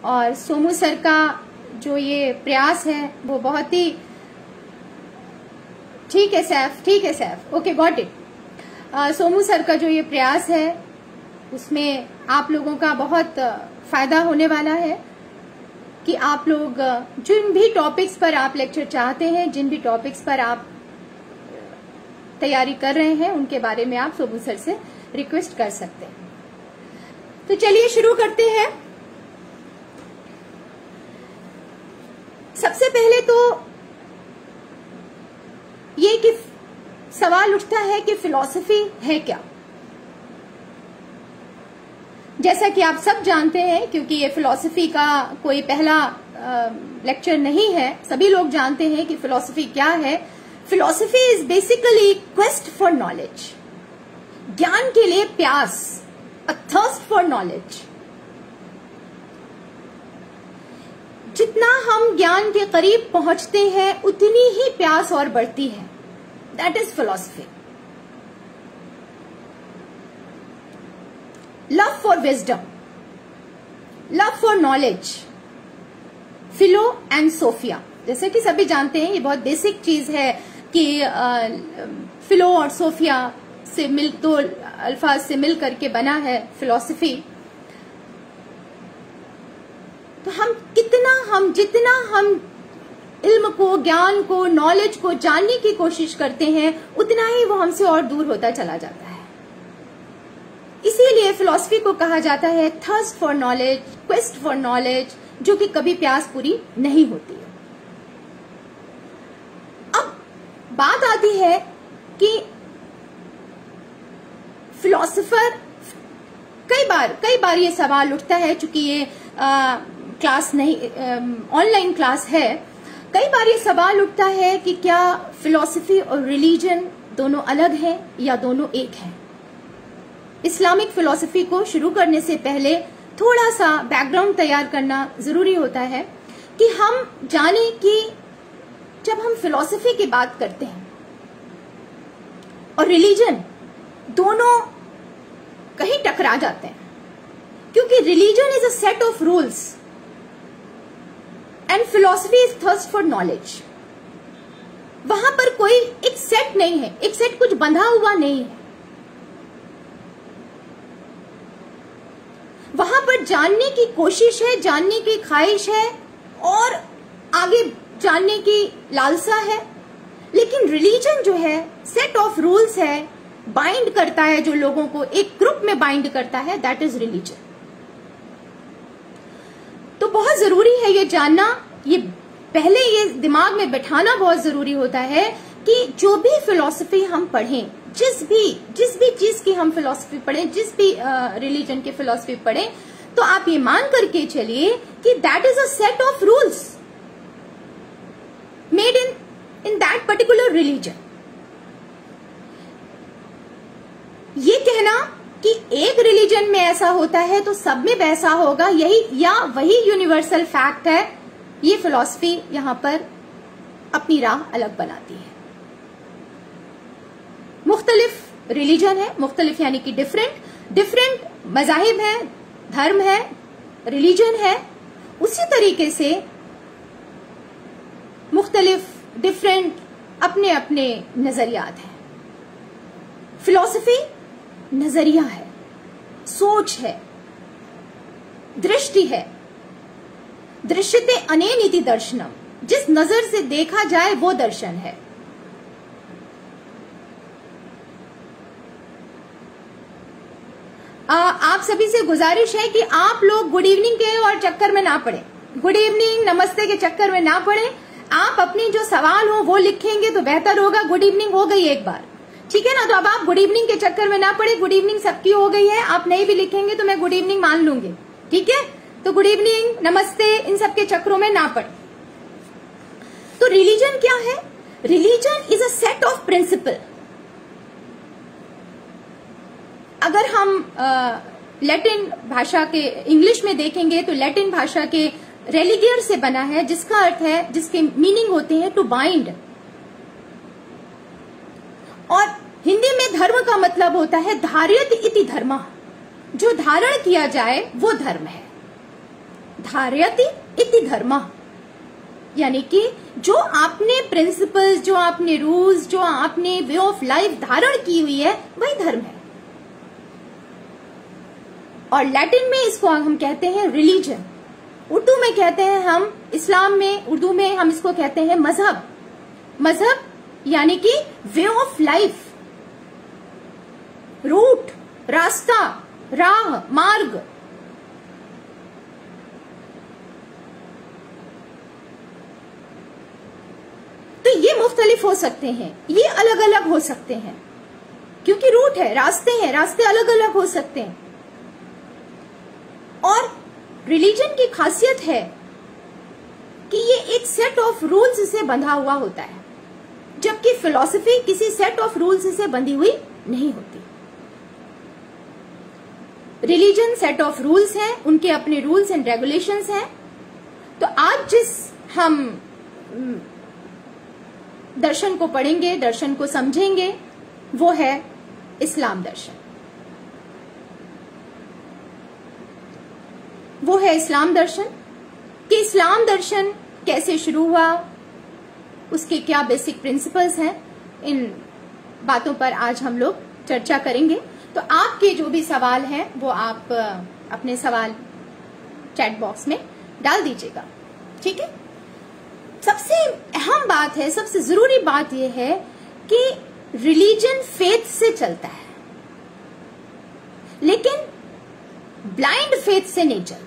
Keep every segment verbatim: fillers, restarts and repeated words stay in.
और सोमू सर का जो ये प्रयास है वो बहुत ही ठीक है सैफ, ठीक है Saif, okay got it. Somu sir का जो ये प्रयास है उसमें आप लोगों का बहुत फायदा होने वाला है कि आप लोग जिन भी टॉपिक्स पर आप लेक्चर चाहते हैं, जिन भी टॉपिक्स पर आप तैयारी कर रहे हैं, उनके बारे में आप सोमू सर से रिक्वेस्ट कर सकते हैं। तो चलिए शुरू करते हैं। सबसे पहले तो ये कि सवाल उठता है कि फिलॉसफी है क्या। जैसा कि आप सब जानते हैं, क्योंकि ये फिलॉसफी का कोई पहला लेक्चर नहीं है, सभी लोग जानते हैं कि फिलॉसफी क्या है। Philosophy is basically quest for knowledge, ज्ञान के लिए प्यास, अ थर्स्ट फॉर नॉलेज। जितना हम ज्ञान के करीब पहुंचते हैं उतनी ही प्यास और बढ़ती है। That is philosophy. Love for wisdom, love for knowledge, philo and sophia. जैसे कि सभी जानते हैं, ये बहुत बेसिक चीज है कि फिलो और सोफिया से मिल, दो अल्फाज से मिल करके बना है फिलॉसफी। तो हम कितना हम जितना हम इल्म को, ज्ञान को, नॉलेज को जानने की कोशिश करते हैं उतना ही वो हमसे और दूर होता चला जाता है। इसीलिए फिलॉसफी को कहा जाता है thirst for knowledge, quest for knowledge, जो कि कभी प्यास पूरी नहीं होती है। अब बात आती है कि फिलॉसफर, कई बार कई बार ये सवाल उठता है, चूंकि ये आ, क्लास नहीं, ऑनलाइन क्लास है, कई बार ये सवाल उठता है कि क्या फिलॉसफी और रिलीजन दोनों अलग हैं या दोनों एक हैं। इस्लामिक फिलॉसफी को शुरू करने से पहले थोड़ा सा बैकग्राउंड तैयार करना जरूरी होता है कि हम जाने कि जब हम फिलॉसफी की बात करते हैं और रिलीजन, दोनों कहीं टकरा जाते हैं, क्योंकि religion is a set of rules and philosophy is thirst for knowledge. वहां पर कोई एक सेट नहीं है, एक सेट कुछ बंधा हुआ नहीं है। वहां पर जानने की कोशिश है, जानने की ख्वाहिश है और आगे जानने की लालसा है। लेकिन रिलीजन जो है सेट ऑफ रूल्स है, बाइंड करता है जो लोगों को, एक ग्रुप में बाइंड करता है, दैट इज रिलीजन। तो बहुत जरूरी है ये जानना, ये पहले ये दिमाग में बैठाना बहुत जरूरी होता है कि जो भी फिलॉसफी हम पढ़ें, जिस भी जिस भी चीज की हम फिलॉसफी पढ़ें, जिस भी रिलीजन की फिलॉसफी पढ़ें, तो आप ये मान करके चलिए कि that is a set of rules made in in that particular religion. ये कहना कि एक रिलीजन में ऐसा होता है तो सब में वैसा होगा, यही या वही यूनिवर्सल फैक्ट है, ये फिलॉसफी यहां पर अपनी राह अलग बनाती है। मुख्तलिफ रिलीजन है, मुख्तलिफ यानी कि डिफरेंट डिफरेंट मजाहिब है, धर्म है, रिलीजन है। उसी तरीके से मुख्तलिफ डिफरेंट अपने अपने नजरियात हैं। फिलॉसफी नजरिया है, सोच है, दृष्टि है। दृश्यते अनेन इति दर्शनम, जिस नजर से देखा जाए वो दर्शन है। आ, आप सभी से गुजारिश है कि आप लोग गुड इवनिंग के और चक्कर में ना पड़े, गुड इवनिंग नमस्ते के चक्कर में ना पड़े। आप अपनी जो सवाल हो वो लिखेंगे तो बेहतर होगा। गुड इवनिंग हो गई एक बार, ठीक है ना, तो अब आप गुड इवनिंग के चक्कर में ना पड़े। गुड इवनिंग सबकी हो गई है, आप नहीं भी लिखेंगे तो मैं गुड इवनिंग मान लूंगी, ठीक है। तो गुड इवनिंग नमस्ते इन सबके चक्रों में ना पड़े। तो रिलीजन क्या है? Religion is a set of principle. अगर हम लैटिन भाषा के, इंग्लिश में देखेंगे तो लैटिन भाषा के रेलिगियर से बना है, जिसका अर्थ है, जिसके मीनिंग होते हैं टू बाइंड। और हिंदी में धर्म का मतलब होता है धार्यत इति धर्म, जो धारण किया जाए वो धर्म है। धारयति इति धर्मः, यानी कि जो आपने प्रिंसिपल्स, जो आपने रूल्स, जो आपने वे ऑफ लाइफ धारण की हुई है, वही धर्म है। और लैटिन में इसको हम कहते हैं रिलीजन, उर्दू में कहते हैं हम, इस्लाम में, उर्दू में हम इसको कहते हैं मजहब। मजहब यानी कि वे ऑफ लाइफ, रूट, रास्ता, राह, मार्ग। तो ये मुख्तलिफ हो सकते हैं, ये अलग अलग हो सकते हैं, क्योंकि रूट है, रास्ते हैं, रास्ते अलग अलग हो सकते हैं। और रिलीजन की खासियत है कि ये एक सेट ऑफ रूल्स से बंधा हुआ होता है, जबकि फिलॉसफी किसी सेट ऑफ रूल्स से बंधी हुई नहीं होती। रिलीजन सेट ऑफ रूल्स हैं, उनके अपने रूल्स एंड रेगुलेशंस हैं। तो आज जिस हम दर्शन को पढ़ेंगे, दर्शन को समझेंगे, वो है इस्लाम दर्शन। वो है इस्लाम दर्शन कि इस्लाम दर्शन कैसे शुरू हुआ, उसके क्या बेसिक प्रिंसिपल्स हैं, इन बातों पर आज हम लोग चर्चा करेंगे। तो आपके जो भी सवाल हैं वो आप अपने सवाल चैट बॉक्स में डाल दीजिएगा, ठीक है। सबसे अहम बात है, सबसे जरूरी बात यह है कि रिलीजन फेथ से चलता है, लेकिन ब्लाइंड फेथ से नहीं चलता।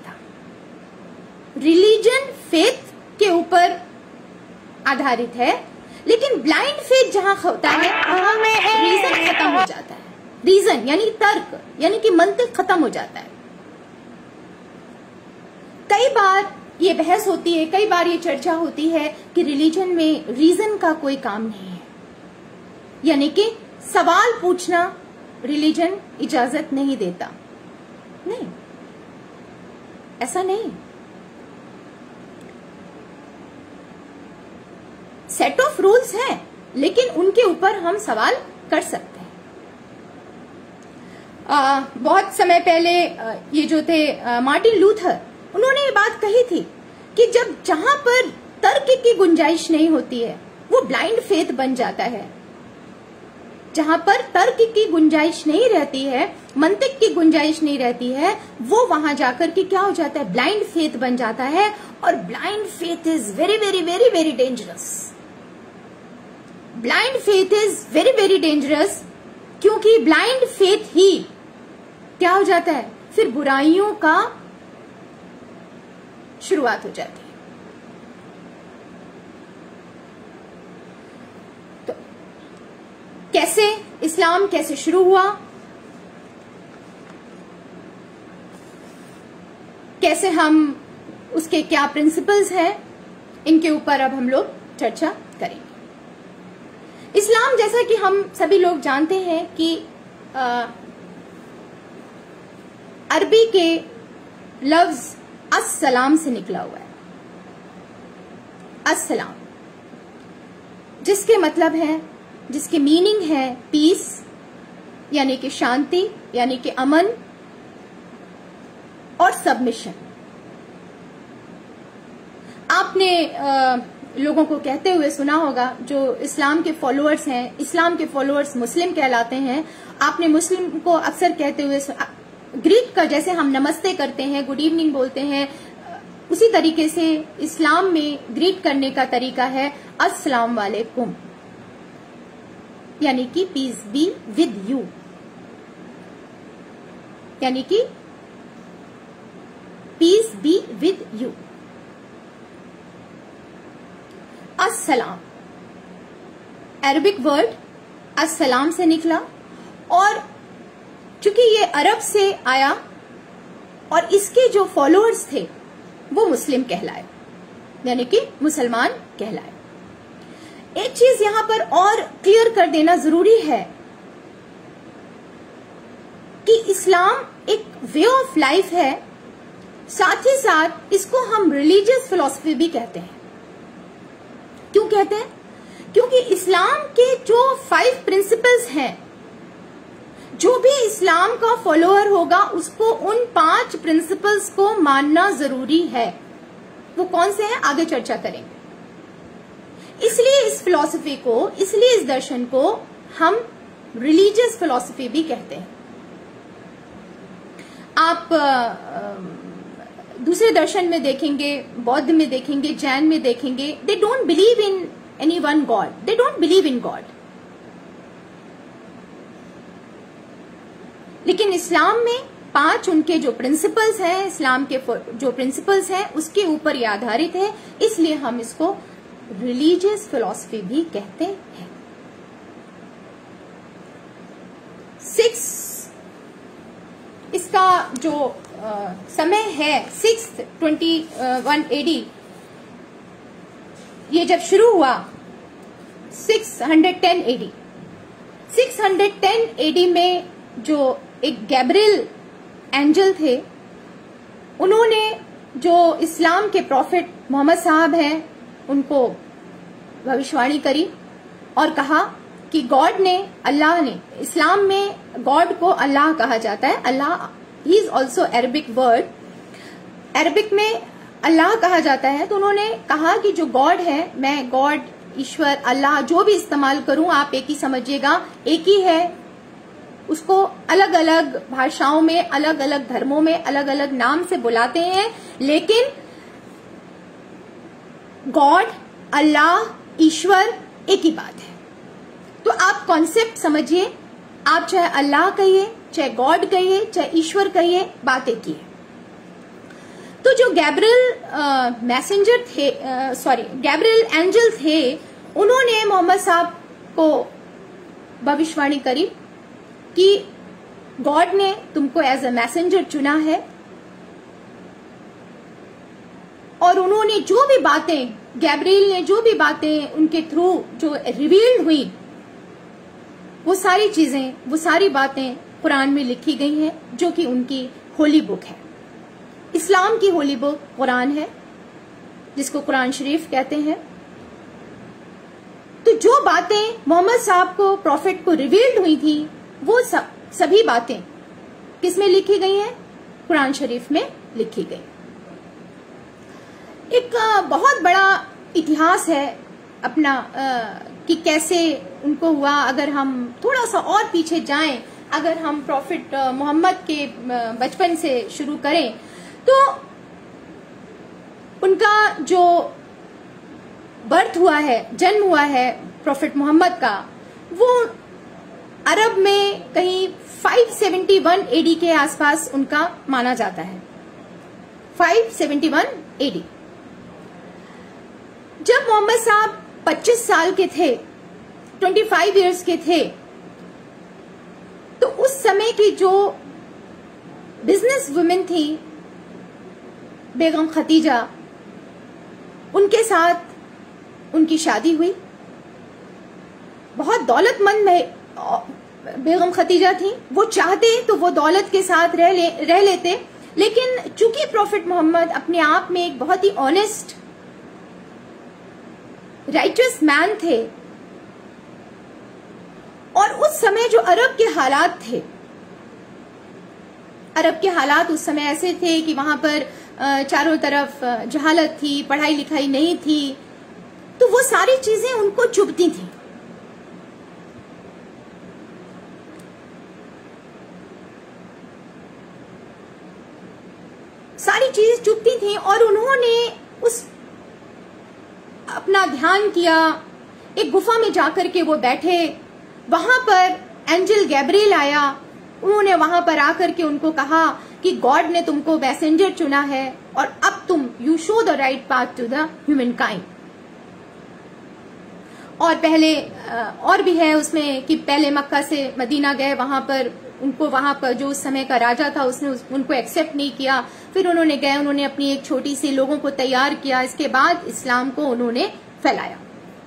रिलीजन फेथ के ऊपर आधारित है, लेकिन ब्लाइंड फेथ जहां होता है वहां रीजन खत्म हो जाता है। रीजन यानी तर्क, यानी कि मंतिक खत्म हो जाता है। कई बार ये बहस होती है, कई बार ये चर्चा होती है कि रिलीजन में रीजन का कोई काम नहीं है, यानी कि सवाल पूछना रिलीजन इजाजत नहीं देता। नहीं, ऐसा नहीं। सेट ऑफ रूल्स हैं, लेकिन उनके ऊपर हम सवाल कर सकते हैं। आ, बहुत समय पहले आ, ये जो थे आ, मार्टिन लूथर, उन्होंने ये बात कही थी कि जब जहां पर तर्क की गुंजाइश नहीं होती है वो ब्लाइंड फेथ बन जाता है। जहां पर तर्क की गुंजाइश नहीं रहती है, मंतिक की गुंजाइश नहीं रहती है, वो वहां जाकर के क्या हो जाता है, ब्लाइंड फेथ बन जाता है। और blind faith is very very very very dangerous. Blind faith is very very dangerous, क्योंकि ब्लाइंड फेथ ही क्या हो जाता है, फिर बुराइयों का शुरुआत हो जाती है। तो कैसे इस्लाम कैसे शुरू हुआ, कैसे हम उसके क्या प्रिंसिपल्स हैं, इनके ऊपर अब हम लोग चर्चा करेंगे। इस्लाम, जैसा कि हम सभी लोग जानते हैं कि आ, अरबी के लफ्ज अस्सलाम से निकला हुआ है। अस्सलाम, जिसके मतलब है, जिसके मीनिंग है पीस, यानी कि शांति, यानी कि अमन और सबमिशन। आपने आ, लोगों को कहते हुए सुना होगा, जो इस्लाम के फॉलोअर्स हैं, इस्लाम के फॉलोअर्स मुस्लिम कहलाते हैं। आपने मुस्लिम को अक्सर कहते हुए, ग्रीक का जैसे हम नमस्ते करते हैं, गुड इवनिंग बोलते हैं, उसी तरीके से इस्लाम में ग्रीट करने का तरीका है अस्सलाम वालेकुम, यानी कि पीस बी विद यू, यानी कि पीस बी विद यू। अस्सलाम अरबिक वर्ड अस्सलाम से निकला, और चूंकि ये अरब से आया और इसके जो फॉलोअर्स थे वो मुस्लिम कहलाए, यानी कि मुसलमान कहलाए। एक चीज यहां पर और क्लियर कर देना जरूरी है कि इस्लाम एक वे ऑफ लाइफ है, साथ ही साथ इसको हम रिलीजियस फिलॉसफी भी कहते हैं। क्यों कहते हैं? क्योंकि इस्लाम के जो फाइव प्रिंसिपल्स हैं, जो भी इस्लाम का फॉलोअर होगा उसको उन पांच प्रिंसिपल्स को मानना जरूरी है। वो कौन से हैं आगे चर्चा करेंगे। इसलिए इस फिलॉसफी को, इसलिए इस दर्शन को हम रिलीजियस फिलॉसफी भी कहते हैं। आप दूसरे दर्शन में देखेंगे, बौद्ध में देखेंगे, जैन में देखेंगे, they don't believe in any one god, they don't believe in god. लेकिन इस्लाम में पांच उनके जो प्रिंसिपल्स हैं, इस्लाम के जो प्रिंसिपल्स हैं उसके ऊपर ये आधारित है, इसलिए हम इसको रिलीजियस फिलॉसफी भी कहते हैं। सिक्स इसका जो आ, समय है सिक्स ट्वेंटी वन एडी, ये जब शुरू हुआ six hundred ten AD, six hundred ten AD में जो एक गैब्रियल एंजल थे, उन्होंने जो इस्लाम के प्रॉफिट मोहम्मद साहब हैं उनको भविष्यवाणी करी और कहा कि गॉड ने, अल्लाह ने, इस्लाम में गॉड को अल्लाह कहा जाता है। अल्लाह ही is also Arabic word, Arabic में अल्लाह कहा जाता है। तो उन्होंने कहा कि जो गॉड है, मैं गॉड, ईश्वर, अल्लाह जो भी इस्तेमाल करूं आप एक ही समझिएगा, एक ही है। उसको अलग अलग भाषाओं में, अलग अलग धर्मों में अलग अलग नाम से बुलाते हैं, लेकिन गॉड, अल्लाह, ईश्वर एक ही बात है। तो आप कॉन्सेप्ट समझिए, आप चाहे अल्लाह कहिए, चाहे गॉड कहिए, चाहे ईश्वर कहिए, बात एक ही है। तो जो गैब्रियल मैसेंजर थे, सॉरी गैब्रियल एंजल थे, उन्होंने मोहम्मद साहब को भविष्यवाणी करी कि गॉड ने तुमको एज अ मैसेंजर चुना है, और उन्होंने जो भी बातें, गैब्रियल ने जो भी बातें उनके थ्रू जो रिवील्ड हुई, वो सारी चीजें, वो सारी बातें कुरान में लिखी गई हैं, जो कि उनकी होली बुक है। इस्लाम की होली बुक कुरान है, जिसको कुरान शरीफ कहते हैं। तो जो बातें मोहम्मद साहब को, प्रॉफिट को रिवील्ड हुई थी, वो सब सभी बातें किसमें लिखी गई हैं? कुरान शरीफ में लिखी गई। एक बहुत बड़ा इतिहास है अपना कि कैसे उनको हुआ। अगर हम थोड़ा सा और पीछे जाएं, अगर हम प्रॉफिट मोहम्मद के बचपन से शुरू करें, तो उनका जो बर्थ हुआ है, जन्म हुआ है प्रॉफिट मोहम्मद का, वो अरब में कहीं फाइव सेवेंटी वन एडी के आसपास उनका माना जाता है। Five seventy one AD. जब मोहम्मद साहब पच्चीस साल के थे, पच्चीस इयर्स के थे, तो उस समय की जो बिजनेस वुमेन थी बेगम खतीजा, उनके साथ उनकी शादी हुई। बहुत दौलतमंद बेगम खतीजा थी, वो चाहते तो वो दौलत के साथ रह ले, रह लेते, लेकिन चूंकि प्रॉफिट मोहम्मद अपने आप में एक बहुत ही ऑनेस्ट, राइचस मैन थे, और उस समय जो अरब के हालात थे, अरब के हालात उस समय ऐसे थे कि वहां पर चारों तरफ जहालत थी, पढ़ाई लिखाई नहीं थी, तो वो सारी चीजें उनको चुभती थी। सारी चीज चुभती थी, और उन्होंने उस अपना ध्यान किया। एक गुफा में जाकर के वो बैठे, वहां पर एंजल गैब्रियल आया। उन्होंने वहां पर आकर के उनको कहा कि गॉड ने तुमको मैसेंजर चुना है, और अब तुम you show the right path to the humankind. और पहले और भी है उसमें कि पहले मक्का से मदीना गए, वहां पर उनको, वहां पर जो उस समय का राजा था उसने उस, उनको एक्सेप्ट नहीं किया। फिर उन्होंने गए, उन्होंने अपनी एक छोटी सी लोगों को तैयार किया, इसके बाद इस्लाम को उन्होंने फैलाया।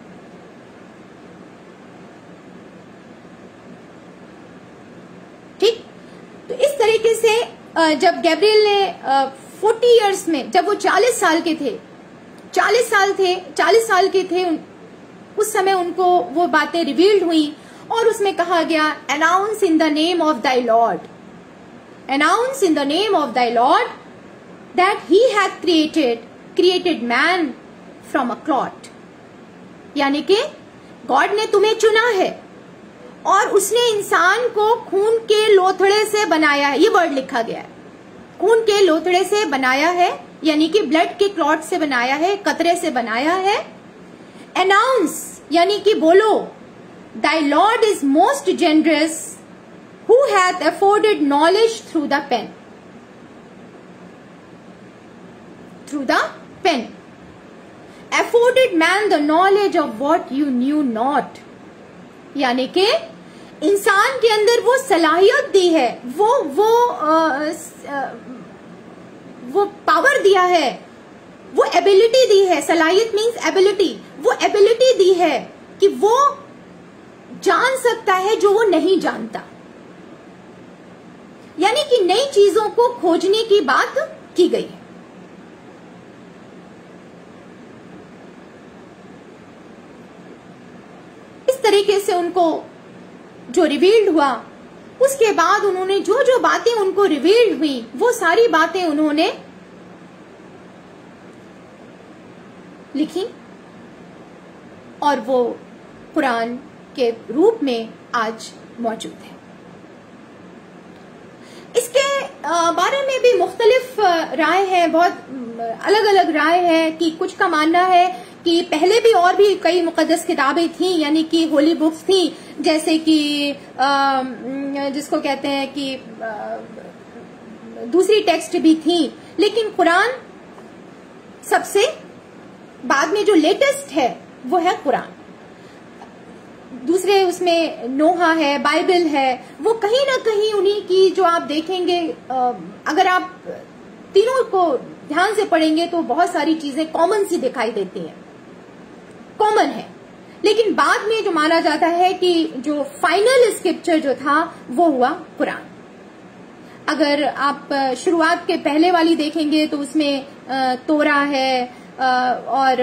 ठीक, तो इस तरीके से जब गैब्रियल ने फोर्टी इयर्स में, जब वो चालीस साल के थे, चालीस साल थे, चालीस साल के थे उस समय उनको वो बातें रिवील्ड हुई, और उसमें कहा गया announce in the name of thy lord, announce in the name of thy lord that he had created created man from a clot, यानी कि गॉड ने तुम्हें चुना है और उसने इंसान को खून के लोथड़े से बनाया है। ये वर्ड लिखा गया है, खून के लोथड़े से बनाया है, यानी कि ब्लड के क्लॉट से बनाया है, कतरे से बनाया है। अनाउंस यानी कि बोलो, thy lord is most generous who hath afforded knowledge through the pen, through the pen afforded man the knowledge of what you knew not, यानी कि इंसान के अंदर वो सलाहियत दी है, वो वो आ, आ, वो पावर दिया है, वो एबिलिटी दी है। सलाहियत मीन्स एबिलिटी, वो एबिलिटी दी है कि वो जान सकता है जो वो नहीं जानता, यानी कि नई चीजों को खोजने की बात की गई है। इस तरीके से उनको जो रिवील्ड हुआ, उसके बाद उन्होंने जो जो बातें उनको रिवील्ड हुई वो सारी बातें उन्होंने लिखी और वो कुरान के रूप में आज मौजूद है। इसके बारे में भी मुख्तलिफ राय है, बहुत अलग अलग राय है कि कुछ का मानना है कि पहले भी और भी कई मुकद्दस किताबें थी, यानी कि होली बुक्स थी, जैसे कि जिसको कहते हैं कि दूसरी टेक्स्ट भी थी, लेकिन कुरान सबसे बाद में जो लेटेस्ट है वो है कुरान। दूसरे उसमें नोहा है, बाइबल है, वो कहीं ना कहीं उन्हीं की जो आप देखेंगे, अगर आप तीनों को ध्यान से पढ़ेंगे तो बहुत सारी चीजें कॉमन सी दिखाई देती हैं, कॉमन है। लेकिन बाद में जो माना जाता है कि जो फाइनल स्क्रिप्चर जो था वो हुआ कुरान। अगर आप शुरुआत के पहले वाली देखेंगे तो उसमें तोरा है और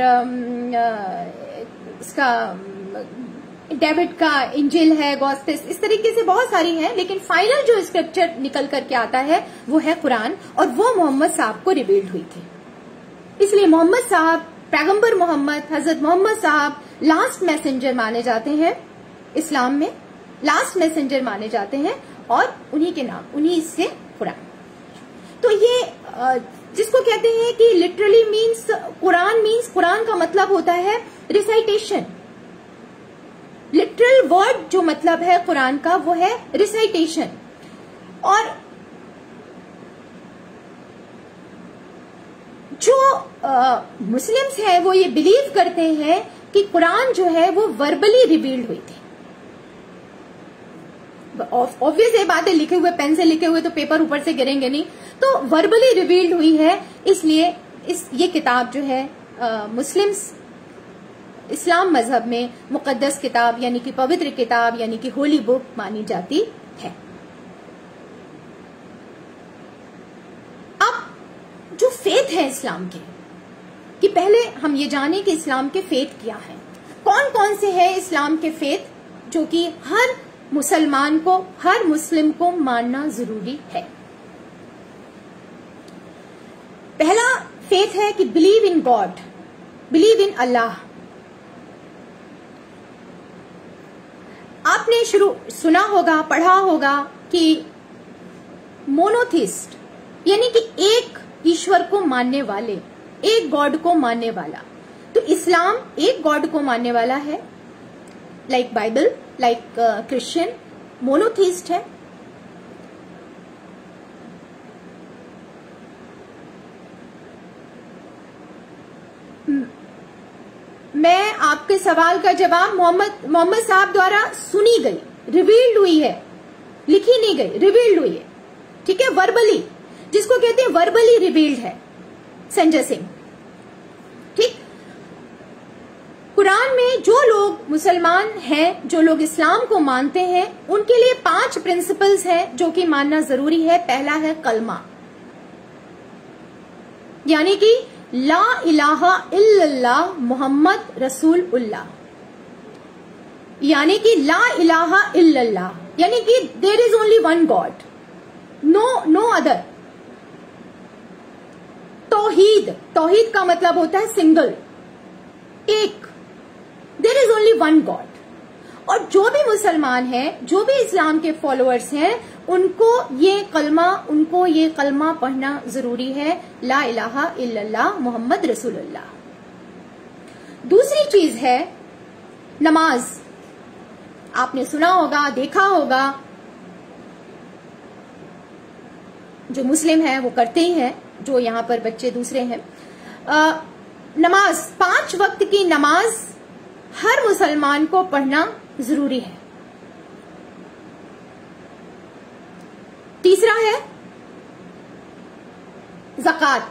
इसका डेविड का इंजिल है, गॉस्पेल्स, इस तरीके से बहुत सारी हैं, लेकिन फाइनल जो स्क्रिप्चर निकल करके आता है वो है कुरान, और वो मोहम्मद साहब को रिवील्ड हुई थी। इसलिए मोहम्मद साहब, पैगंबर मोहम्मद, हजरत मोहम्मद साहब लास्ट मैसेंजर माने जाते हैं, इस्लाम में लास्ट मैसेंजर माने जाते हैं, और उन्हीं के नाम, उन्हीं से कुरान। तो ये जिसको कहते हैं कि literally means Quran means Quran का मतलब होता है रिसाइटेशन। लिटरल वर्ड जो मतलब है कुरान का वो है रिसाइटेशन। और जो मुस्लिम्स हैं वो ये बिलीव करते हैं कि कुरान जो है वो वर्बली रिवील्ड हुई थी। ऑब्वियस ये बात है, लिखे हुए पेन से लिखे हुए तो पेपर ऊपर से गिरेंगे नहीं, तो वर्बली रिवील्ड हुई है। इसलिए इस ये किताब जो है मुस्लिम्स इस्लाम मजहब में मुकद्दस किताब यानी कि पवित्र किताब यानी कि होली बुक मानी जाती है। अब जो फेथ है इस्लाम के, कि पहले हम ये जाने कि इस्लाम के फेथ क्या है, कौन कौन से है इस्लाम के फेथ जो कि हर मुसलमान को, हर मुस्लिम को मानना जरूरी है। पहला फेथ है कि believe in god, believe in Allah. आपने शुरू सुना होगा, पढ़ा होगा कि मोनोथिस्ट यानी कि एक ईश्वर को मानने वाले, एक गॉड को मानने वाला। तो इस्लाम एक गॉड को मानने वाला है, like Bible, like Christian monotheist है। मैं आपके सवाल का जवाब मोहम्मद मोहम्मद साहब द्वारा सुनी गई, रिवील्ड हुई है, लिखी नहीं गई, रिवील्ड हुई है, ठीक है, वर्बली, जिसको कहते हैं वर्बली रिवील्ड है संजय सिंह, ठीक। कुरान में जो लोग मुसलमान हैं, जो लोग इस्लाम को मानते हैं, उनके लिए पांच प्रिंसिपल्स हैं जो कि मानना जरूरी है। पहला है कलमा, यानी कि ला इलाहा इल्लल्लाह मुहम्मद रसूलुल्लाह। यानी कि ला इलाहा इल्लल्लाह, यानी कि there is only one God, no no other. तौहीद, तौहीद का मतलब होता है सिंगल, एक, there is only one god. और जो भी मुसलमान हैं, जो भी इस्लाम के फॉलोअर्स हैं, उनको ये कलमा उनको ये कलमा पढ़ना जरूरी है, ला इलाहा इल्लल्लाह मोहम्मद रसूलुल्लाह। दूसरी चीज है नमाज। आपने सुना होगा, देखा होगा, जो मुस्लिम है वो करते ही हैं, जो यहां पर बच्चे दूसरे हैं। आ, नमाज, पांच वक्त की नमाज हर मुसलमान को पढ़ना जरूरी है। तीसरा है ज़कात,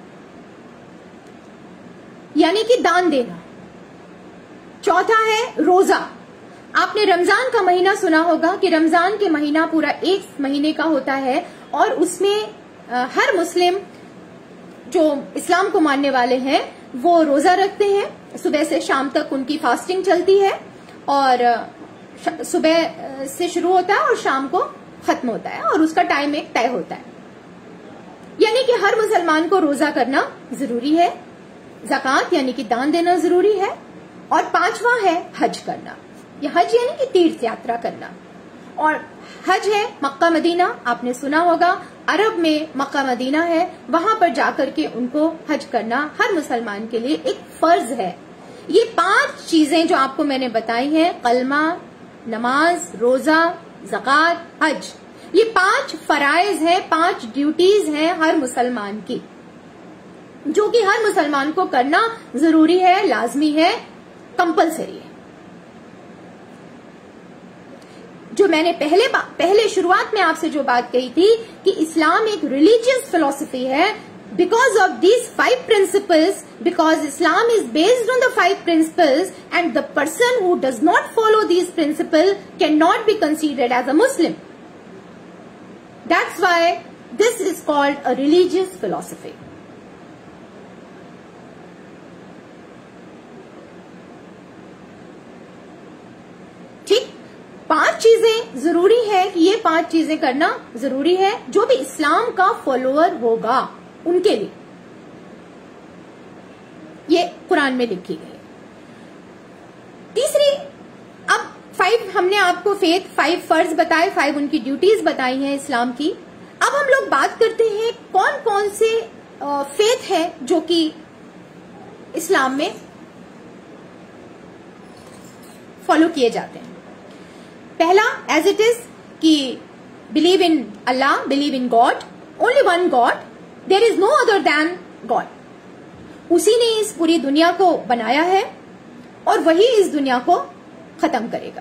यानी कि दान देना। चौथा है रोजा। आपने रमजान का महीना सुना होगा कि रमजान के महीना पूरा एक महीने का होता है और उसमें हर मुस्लिम जो इस्लाम को मानने वाले हैं वो रोजा रखते हैं। सुबह से शाम तक उनकी फास्टिंग चलती है और सुबह से शुरू होता है और शाम को खत्म होता है और उसका टाइम एक तय होता है, यानी कि हर मुसलमान को रोजा करना जरूरी है। ज़कात यानी कि दान देना जरूरी है। और पांचवा है हज करना, यह हज यानी कि तीर्थ यात्रा करना। और हज है मक्का मदीना, आपने सुना होगा, अरब में मक्का मदीना है, वहां पर जाकर के उनको हज करना हर मुसलमान के लिए एक फर्ज है। ये पांच चीजें जो आपको मैंने बताई हैं, कलमा, नमाज, रोजा, ज़कात, हज, ये पांच फराइज हैं, पांच ड्यूटीज हैं हर मुसलमान की, जो कि हर मुसलमान को करना जरूरी है, लाजमी है, कंपलसरी है। जो मैंने पहले पहले शुरुआत में आपसे जो बात कही थी कि इस्लाम एक रिलीजियस फिलॉसफी है, because of these five principles, because Islam is based on the five principles and the person who does not follow these principle can not be considered as a Muslim. That's why this is called a religious philosophy. पांच चीजें जरूरी है कि ये पांच चीजें करना जरूरी है जो भी इस्लाम का फॉलोअर होगा उनके लिए, ये कुरान में लिखी गई। तीसरी, अब फाइव हमने आपको फेथ, फाइव फर्ज बताए, फाइव उनकी ड्यूटीज बताई हैं इस्लाम की। अब हम लोग बात करते हैं कौन कौन से फेथ है जो कि इस्लाम में फॉलो किए जाते हैं। पहला, एज इट इज, कि believe in Allah, believe in God, only one God, there is no other than God. उसी ने इस पूरी दुनिया को बनाया है और वही इस दुनिया को खत्म करेगा।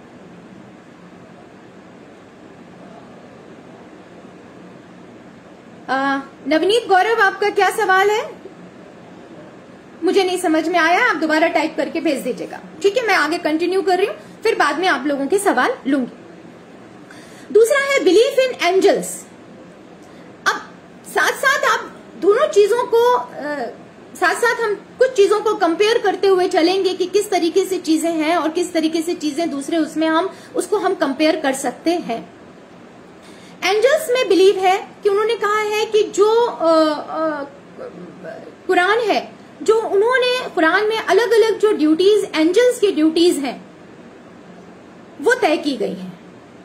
आ, नवनीत गौरव, आपका क्या सवाल है? मुझे नहीं समझ में आया, आप दोबारा टाइप करके भेज दीजिएगा। ठीक है, मैं आगे कंटिन्यू कर रही हूं, फिर बाद में आप लोगों के सवाल लूंगी। दूसरा है बिलीफ इन एंजल्स। अब साथ साथ आप दोनों चीजों को आ, साथ साथ हम कुछ चीजों को कंपेयर करते हुए चलेंगे कि किस तरीके से चीजें हैं और किस तरीके से चीजें दूसरे उसमें हम उसको हम कंपेयर कर सकते हैं। एंजल्स में बिलीव है कि उन्होंने कहा है कि जो आ, आ, कुरान है, जो उन्होंने कुरान में अलग अलग जो ड्यूटीज, एंजल्स की ड्यूटीज हैं, वो तय की गई हैं।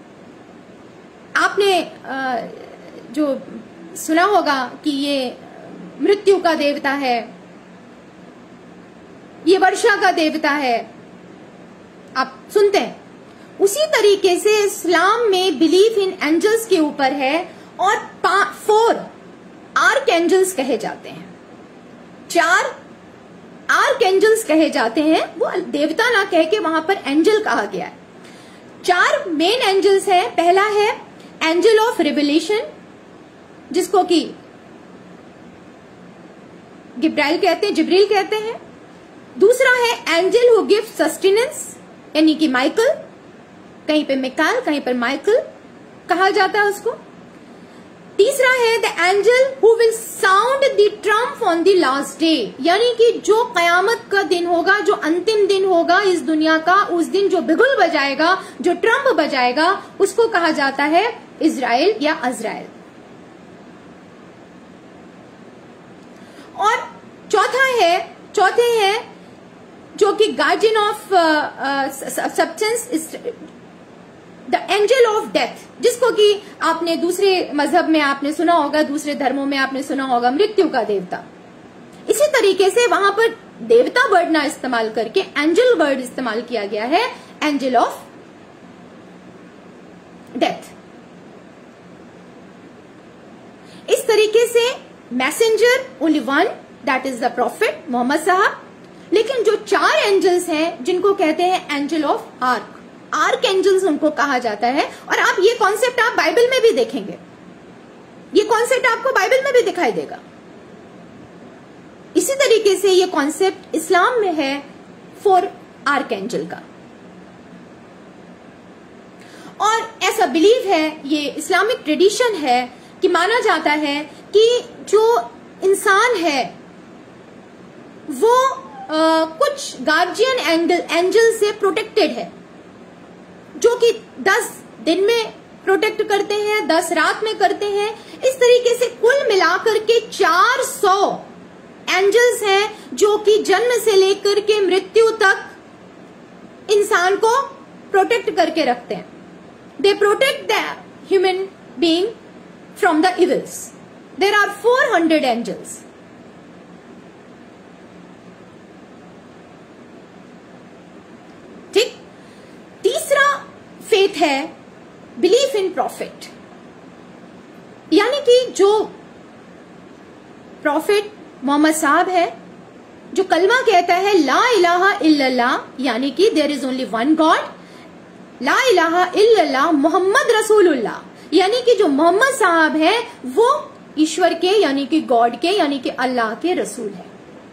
आपने जो सुना होगा कि ये मृत्यु का देवता है, ये वर्षा का देवता है, आप सुनते हैं। उसी तरीके से इस्लाम में बिलीफ इन एंजल्स के ऊपर है और फोर आर्क एंजल्स कहे जाते हैं, चार आर्क एंजल्स कहे जाते हैं। वो देवता ना कह के वहां पर एंजल कहा गया है। चार मेन एंजल्स हैं। पहला है एंजल ऑफ रिवेलेशन, जिसको कि गिब्राइल कहते हैं, जिब्रील कहते हैं। दूसरा है एंजल हु गिव सस्टेनेंस, यानी कि माइकल, कहीं पे मिकाल, कहीं पर माइकल कहा जाता है उसको। तीसरा है the angel who will sound the trump on the last day, यानी कि जो कयामत का दिन होगा, जो अंतिम दिन होगा इस दुनिया का, उस दिन जो बिगुल बजाएगा, जो ट्रम्प बजाएगा, उसको कहा जाता है इजराइल या अजराइल। और चौथा है, चौथे हैं जो कि guardian of substance, the angel of death, जिसको कि आपने दूसरे मजहब में आपने सुना होगा, दूसरे धर्मों में आपने सुना होगा मृत्यु का देवता। इसी तरीके से वहां पर देवता वर्ड ना इस्तेमाल करके एंजल वर्ड इस्तेमाल किया गया है, एंजल ऑफ डेथ। इस तरीके से messenger only one, that is the prophet Muhammad साहब। लेकिन जो चार एंजल्स हैं जिनको कहते हैं angel of arch, arch angels उनको कहा जाता है। और आप ये कॉन्सेप्ट आप बाइबल में भी देखेंगे, ये कॉन्सेप्ट आपको बाइबल में भी दिखाई देगा। इसी तरीके से ये कॉन्सेप्ट इस्लाम में है फॉर आर्क एंजल का। और ऐसा बिलीव है, ये इस्लामिक ट्रेडिशन है कि माना जाता है कि जो इंसान है वो आ, कुछ गार्जियन एंगल एंजल से प्रोटेक्टेड है, जो कि दस दिन में प्रोटेक्ट करते हैं, दस रात में करते हैं। इस तरीके से कुल मिलाकर के चार सौ एंजल्स हैं जो कि जन्म से लेकर के मृत्यु तक इंसान को प्रोटेक्ट करके रखते हैं। They protect the human being from the evils. There are four hundred angels. ठीक। तीसरा फेथ है बिलीफ इन प्रॉफिट, यानी कि जो प्रॉफिट मोहम्मद साहब है, जो कलमा कहता है ला इलाहा इल्लल्लाह, यानी कि there is only one God, ला इलाहा इल्लल्लाह मोहम्मद रसूलुल्लाह, यानी कि जो मोहम्मद साहब है वो ईश्वर के यानी कि गॉड के यानी कि अल्लाह के रसूल है।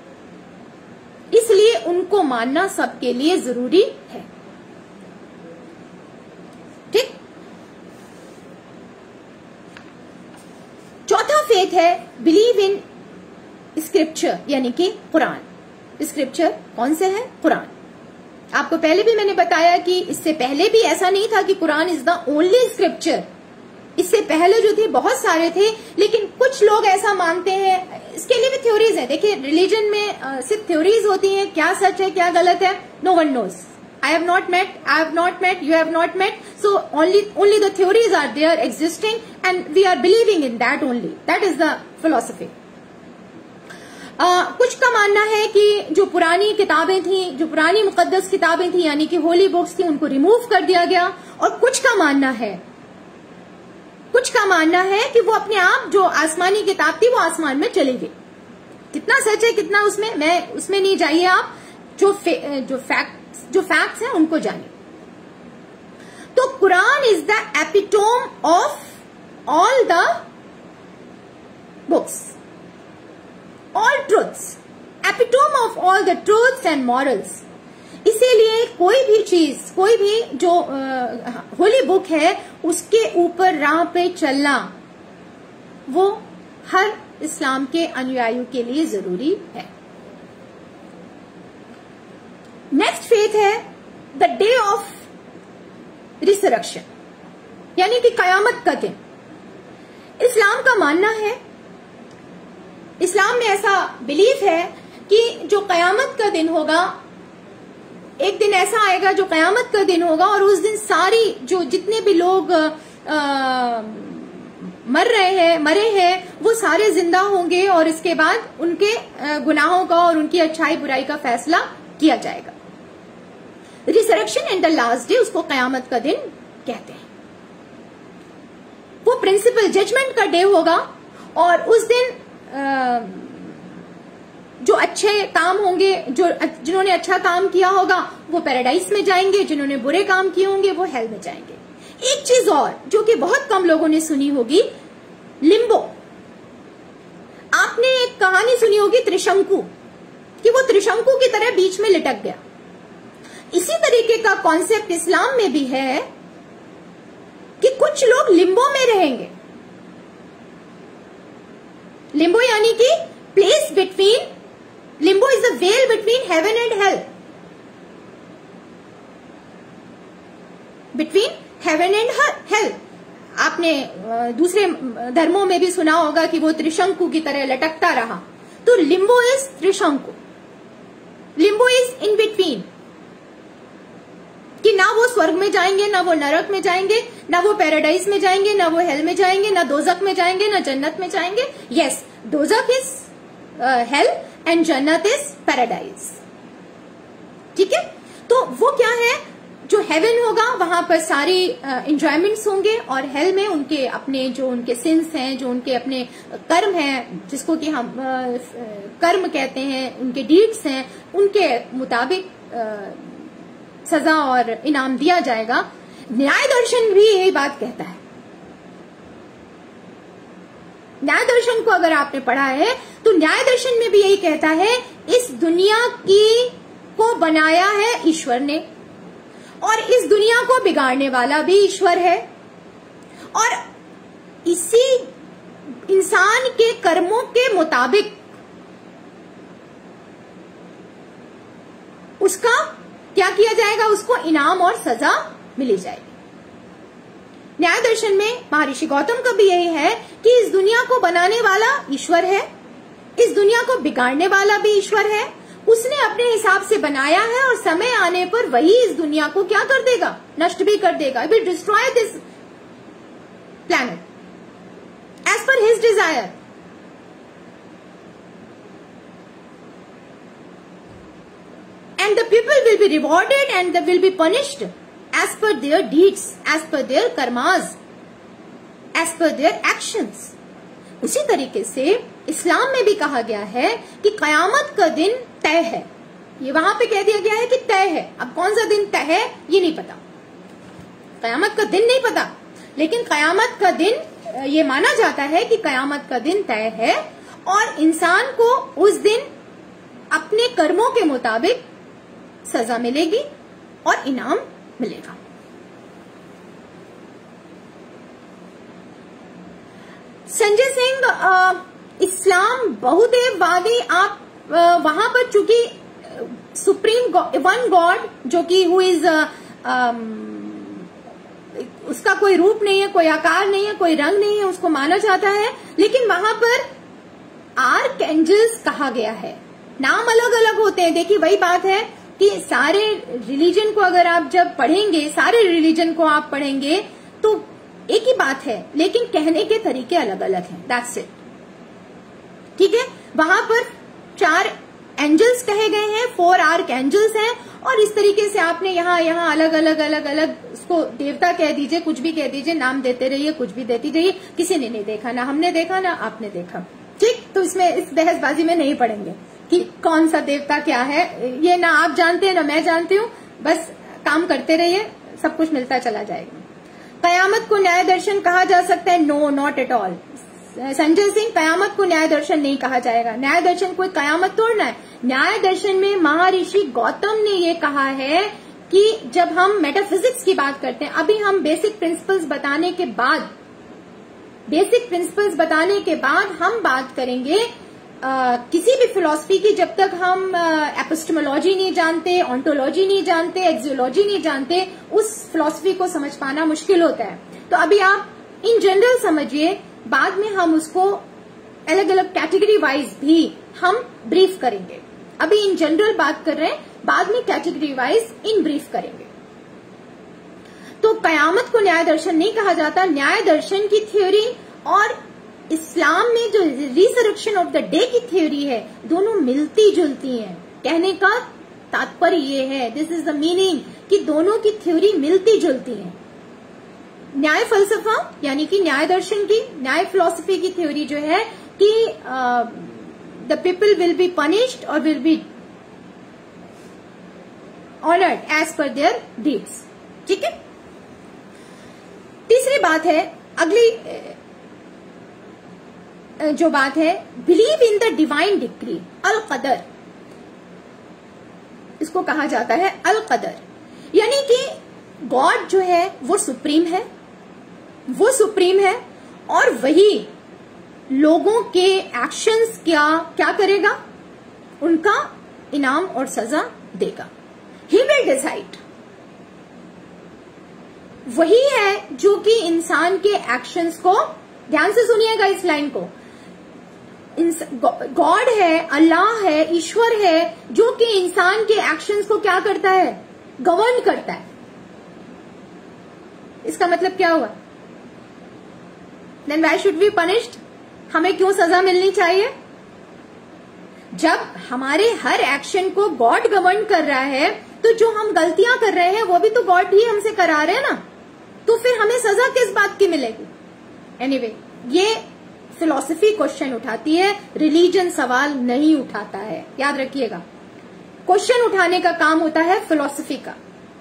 इसलिए उनको मानना सबके लिए जरूरी है। ठीक। चौथा फेथ है बिलीव इन स्क्रिप्चर, यानी कि कुरान। स्क्रिप्चर कौन से है? कुरान। आपको पहले भी मैंने बताया कि इससे पहले भी ऐसा नहीं था कि Quran is the only scripture. इससे पहले जो थे बहुत सारे थे, लेकिन कुछ लोग ऐसा मानते हैं। इसके लिए भी थ्योरीज है। देखिए, रिलीजन में uh, सिर्फ थ्योरीज होती हैं, क्या सच है क्या गलत है, no one knows. I have not met, I have not met, you have not met, so only only the theories are there existing and we are believing in that only. That is the philosophy. कुछ का मानना है कि जो पुरानी किताबें थी, जो पुरानी मुकद्दस किताबें थी यानी कि होली बुक्स थी, उनको रिमूव कर दिया गया। और कुछ का मानना है कुछ का मानना है कि वो अपने आप जो आसमानी किताब थी वो आसमान में चली गई। कितना सच है कितना उसमें, मैं उसमें नहीं जाइए आप, जो जो फैक्ट जो फैक्ट्स हैं उनको जानिए। तो Quran is the epitome of all the books, all truths, epitome of all the truths and morals. इसीलिए कोई भी चीज, कोई भी जो होली बुक है उसके ऊपर राह पे चलना वो हर इस्लाम के अनुयायियों के लिए जरूरी है। नेक्स्ट फेथ है द डे ऑफ रिसरेक्शन, यानी कि कयामत का दिन। इस्लाम का मानना है, इस्लाम में ऐसा बिलीफ है कि जो कयामत का दिन होगा, एक दिन ऐसा आएगा जो कयामत का दिन होगा और उस दिन सारी जो जितने भी लोग आ, मर रहे हैं मरे हैं वो सारे जिंदा होंगे और इसके बाद उनके गुनाहों का और उनकी अच्छाई बुराई का फैसला किया जाएगा। Resurrection and the last day, उसको कयामत का दिन कहते हैं। वो प्रिंसिपल जजमेंट का डे होगा और उस दिन आ, जो अच्छे काम होंगे, जो जिन्होंने अच्छा काम किया होगा वो पैराडाइज में जाएंगे, जिन्होंने बुरे काम किए होंगे वो हेल में जाएंगे। एक चीज और जो कि बहुत कम लोगों ने सुनी होगी, लिम्बो। आपने एक कहानी सुनी होगी त्रिशंकु, कि वो त्रिशंकु की तरह बीच में लिटक गया। इसी तरीके का कॉन्सेप्ट इस्लाम में भी है कि कुछ लोग लिम्बो में रहेंगे। लिम्बो यानी कि place between, limbo is the well between heaven and hell, between heaven and hell. आपने दूसरे धर्मों में भी सुना होगा कि वो त्रिशंकु की तरह लटकता रहा, तो limbo is Trishanku, limbo is in between, कि ना वो स्वर्ग में जाएंगे, ना वो नरक में जाएंगे, ना वो पैराडाइज में जाएंगे, ना वो हेल में जाएंगे, ना दोजक में जाएंगे, ना जन्नत में जाएंगे। यस, दोजक इज हेल एंड जन्नत इज पैराडाइज। ठीक है, तो वो क्या है, जो हेवन होगा वहां पर सारी एंजॉयमेंट्स uh, होंगे, और हेल में उनके अपने जो उनके सिंस हैं, जो उनके अपने कर्म हैं, जिसको कि हम uh, कर्म कहते हैं, उनके डीड्स हैं, उनके मुताबिक uh, सजा और इनाम दिया जाएगा। न्याय दर्शन भी यही बात कहता है। न्याय दर्शन को अगर आपने पढ़ा है तो न्याय दर्शन में भी यही कहता है, इस दुनिया की को बनाया है ईश्वर ने, और इस दुनिया को बिगाड़ने वाला भी ईश्वर है, और इसी इंसान के कर्मों के मुताबिक उसका क्या किया जाएगा, उसको इनाम और सजा मिली जाएगी। न्याय दर्शन में महर्षि गौतम का भी यही है कि इस दुनिया को बनाने वाला ईश्वर है, इस दुनिया को बिगाड़ने वाला भी ईश्वर है, उसने अपने हिसाब से बनाया है, और समय आने पर वही इस दुनिया को क्या कर देगा, नष्ट भी कर देगा। He will destroy this planet as per his desire. And the people will be rewarded and they will be punished as per their deeds, as per their karmas, as per their actions. उसी तरीके से इस्लाम में भी कहा गया है कि कयामत का दिन तय है। ये वहां पे कह दिया गया है कि तय है। अब कौन सा दिन तय है ये नहीं पता, कयामत का दिन नहीं पता, लेकिन कयामत का दिन ये माना जाता है कि कयामत का दिन तय है, और इंसान को उस दिन अपने कर्मों के मुताबिक सजा मिलेगी और इनाम मिलेगा। संजय सिंह, इस्लाम बहुदेववादी, आप आ, वहां पर चूंकि सुप्रीम वन गॉड जो कि हु इज उसका कोई रूप नहीं है, कोई आकार नहीं है, कोई रंग नहीं है, उसको माना जाता है, लेकिन वहां पर आर्क एंजल्स कहा गया है। नाम अलग अलग होते हैं। देखिए वही बात है कि सारे रिलीजन को अगर आप जब पढ़ेंगे, सारे रिलीजन को आप पढ़ेंगे तो एक ही बात है, लेकिन कहने के तरीके अलग अलग हैं। That's it. ठीक है, वहां पर चार एंजल्स कहे गए हैं, फोर आर्क एंजल्स हैं, और इस तरीके से आपने यहाँ यहाँ अलग अलग अलग अलग उसको देवता कह दीजिए, कुछ भी कह दीजिए, नाम देते रहिए, कुछ भी देती रहिए। किसी ने नहीं देखा, ना हमने देखा, ना आपने देखा। ठीक, तो इसमें इस बहसबाजी में नहीं पड़ेंगे कि कौन सा देवता क्या है, ये ना आप जानते हैं ना मैं जानती हूँ। बस काम करते रहिए, सब कुछ मिलता चला जाएगा। कयामत को न्याय दर्शन कहा जा सकता है? No, not at all. Sanjay Singh, कयामत को न्याय दर्शन नहीं कहा जाएगा। न्याय दर्शन कोई कयामत तोड़ना है। न्याय दर्शन में महर्षि गौतम ने ये कहा है कि जब हम मेटाफिजिक्स की बात करते हैं, अभी हम बेसिक प्रिंसिपल्स बताने के बाद बेसिक प्रिंसिपल्स बताने के बाद हम बात करेंगे आ, किसी भी फिलॉसफी की। जब तक हम एपिस्टेमोलॉजी नहीं जानते, ऑन्टोलॉजी नहीं जानते, एक्सियोलॉजी नहीं जानते, उस फिलॉसफी को समझ पाना मुश्किल होता है। तो अभी आप इन जनरल समझिए, बाद में हम उसको अलग अलग कैटेगरी वाइज भी हम ब्रीफ करेंगे। अभी इन जनरल बात कर रहे हैं, बाद में कैटेगरी वाइज इन ब्रीफ करेंगे। तो कयामत को न्याय दर्शन नहीं कहा जाता। न्याय दर्शन की थ्योरी और इस्लाम में जो रिसरेक्शन ऑफ द डे की थ्योरी है, दोनों मिलती जुलती हैं। कहने का तात्पर्य ये है, दिस इज द मीनिंग, कि दोनों की थ्योरी मिलती जुलती है। न्याय फलसफा यानी कि न्याय दर्शन की, न्याय फिलॉसफी की थ्योरी जो है कि the people will be punished और will be honoured as per their deeds. ठीक है, तीसरी बात है, अगली जो बात है, believe in the divine decree, अल कदर। इसको कहा जाता है अल कदर, यानी कि गॉड जो है वो सुप्रीम है, वो सुप्रीम है, और वही लोगों के एक्शंस क्या क्या करेगा, उनका इनाम और सजा देगा। He will decide. वही है जो कि इंसान के एक्शंस को, ध्यान से सुनिएगा इस लाइन को, गॉड है, अल्लाह है, ईश्वर है, जो कि इंसान के एक्शंस को क्या करता है, गवर्न करता है। इसका मतलब क्या हुआ? Then why should be punished? हमें क्यों सजा मिलनी चाहिए? जब हमारे हर एक्शन को गॉड गवर्न कर रहा है, तो जो हम गलतियां कर रहे हैं वो भी तो गॉड ही हमसे करा रहे हैं ना, तो फिर हमें सजा किस बात की मिलेगी? एनीवे anyway, ये फिलॉसफी क्वेश्चन उठाती है, रिलीजन सवाल नहीं उठाता है, याद रखिएगा। क्वेश्चन उठाने का काम होता है फिलॉसफी का।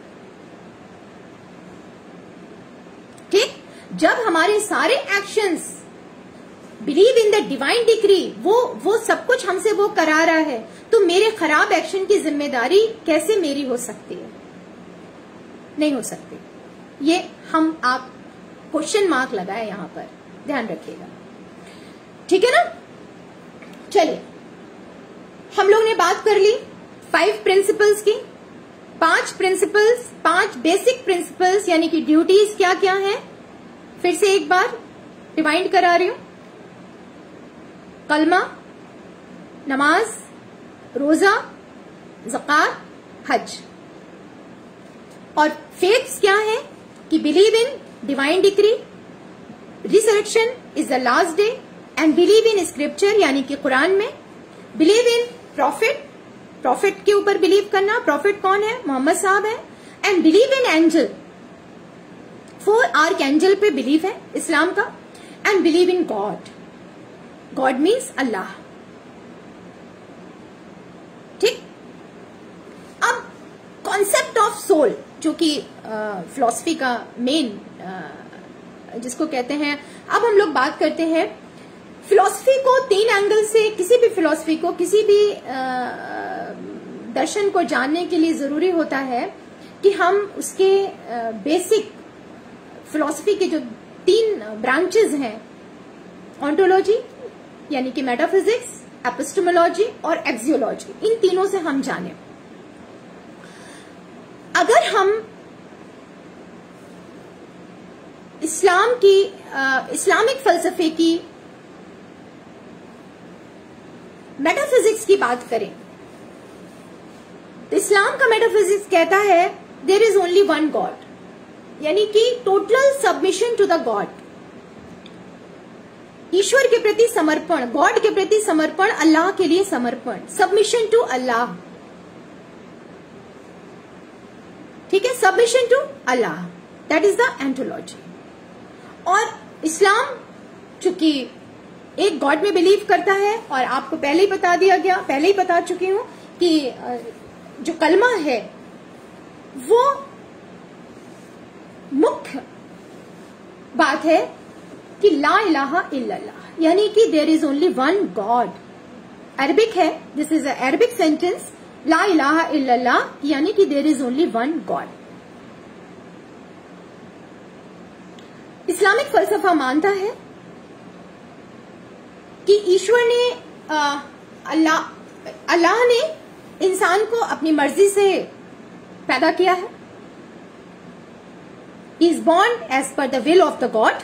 ठीक? जब हमारे सारे actions believe in the divine decree, वो वो सब कुछ हमसे वो करा रहा है, तो मेरे खराब एक्शन की जिम्मेदारी कैसे मेरी हो सकती है? नहीं हो सकती। ये हम आप क्वेश्चन मार्क लगाए यहां पर, ध्यान रखिएगा। ठीक है ना? चलिए, हम लोग ने बात कर ली फाइव प्रिंसिपल्स की। पांच प्रिंसिपल्स, पांच बेसिक प्रिंसिपल्स, यानी कि ड्यूटीज क्या क्या हैं, फिर से एक बार रिमाइंड करा रही हूं। कलमा, नमाज, रोजा, ज़कात, हज। और फेथ्स क्या है कि believe in divine decree, resurrection is the last day, and believe in scripture यानी कि कुरान में, बिलीव इन प्रॉफिट, प्रॉफिट के ऊपर बिलीव करना, प्रॉफिट कौन है, मोहम्मद साहब है, and believe in angel, four arch angel पे बिलीव है इस्लाम का, and believe in God, God means Allah. ठीक? अब कॉन्सेप्ट ऑफ सोल, जो कि फिलॉसफी का मेन जिसको कहते हैं, अब हम लोग बात करते हैं फिलॉसफी को तीन एंगल से। किसी भी फिलॉसफी को, किसी भी दर्शन को जानने के लिए जरूरी होता है कि हम उसके बेसिक फिलॉसफी के जो तीन ब्रांचेस हैं, ऑन्टोलॉजी यानी कि मेटाफिजिक्स, एपिस्टेमोलॉजी और एक्सियोलॉजी, इन तीनों से हम जाने। अगर हम इस्लाम की इस्लामिक फलसफे की मेटाफिजिक्स की बात करें, तो इस्लाम का मेटाफिजिक्स कहता है there is only one God, यानी कि total submission to the God, ईश्वर के प्रति समर्पण, गॉड के प्रति समर्पण, अल्लाह के लिए समर्पण, सबमिशन टू अल्लाह। ठीक है, submission to Allah, that is the ontology. और इस्लाम चूंकि एक गॉड में बिलीव करता है, और आपको पहले ही बता दिया गया, पहले ही बता चुकी हूं कि जो कलमा है वो मुख्य बात है कि ला इलाहा इल्लल्लाह, यानी कि there is only one God. Arabic है, this is a Arabic sentence, ला इलाहा इल्लल्लाह, यानी कि there is only one God. Islamic फलसफा मानता है कि ईश्वर ने अल्लाह अल्लाह ने इंसान को अपनी मर्जी से पैदा किया है। He is born as per the will of the God,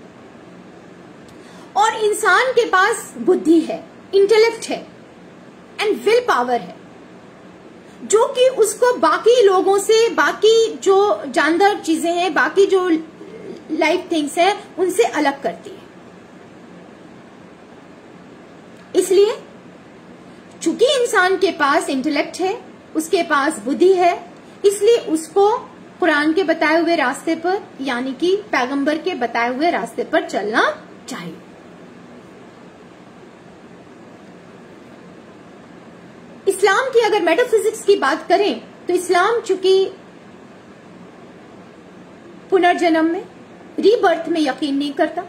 और इंसान के पास बुद्धि है, इंटेलेक्ट है एंड विल पावर है, जो कि उसको बाकी लोगों से, बाकी जो जानदार चीजें हैं, बाकी जो लाइफ थिंग्स हैं, उनसे अलग करती है। इसलिए चूंकि इंसान के पास इंटेलेक्ट है, उसके पास बुद्धि है, इसलिए उसको कुरान के बताए हुए रास्ते पर, यानी कि पैगंबर के बताए हुए रास्ते पर चलना चाहिए। इस्लाम की अगर मेटाफिजिक्स की बात करें, तो इस्लाम चूंकि पुनर्जन्म में, रीबर्थ में यकीन नहीं करता।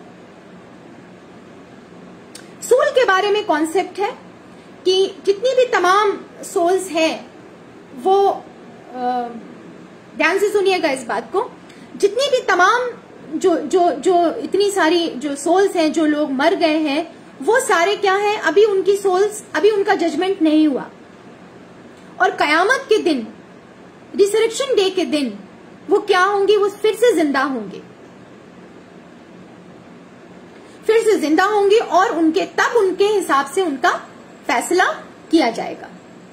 सोल के बारे में कॉन्सेप्ट है कि जितनी भी तमाम सोल्स हैं वो, ध्यान से सुनिएगा इस बात को, जितनी भी तमाम जो जो जो इतनी सारी जो सोल्स हैं, जो लोग मर गए हैं, वो सारे क्या है, अभी उनकी सोल्स, अभी उनका जजमेंट नहीं हुआ, और कयामत के दिन, रिसरेक्शन डे के दिन वो क्या होंगी, वो फिर से जिंदा होंगे, फिर से जिंदा होंगे, और उनके तब उनके हिसाब से उनका फैसला किया जाएगा।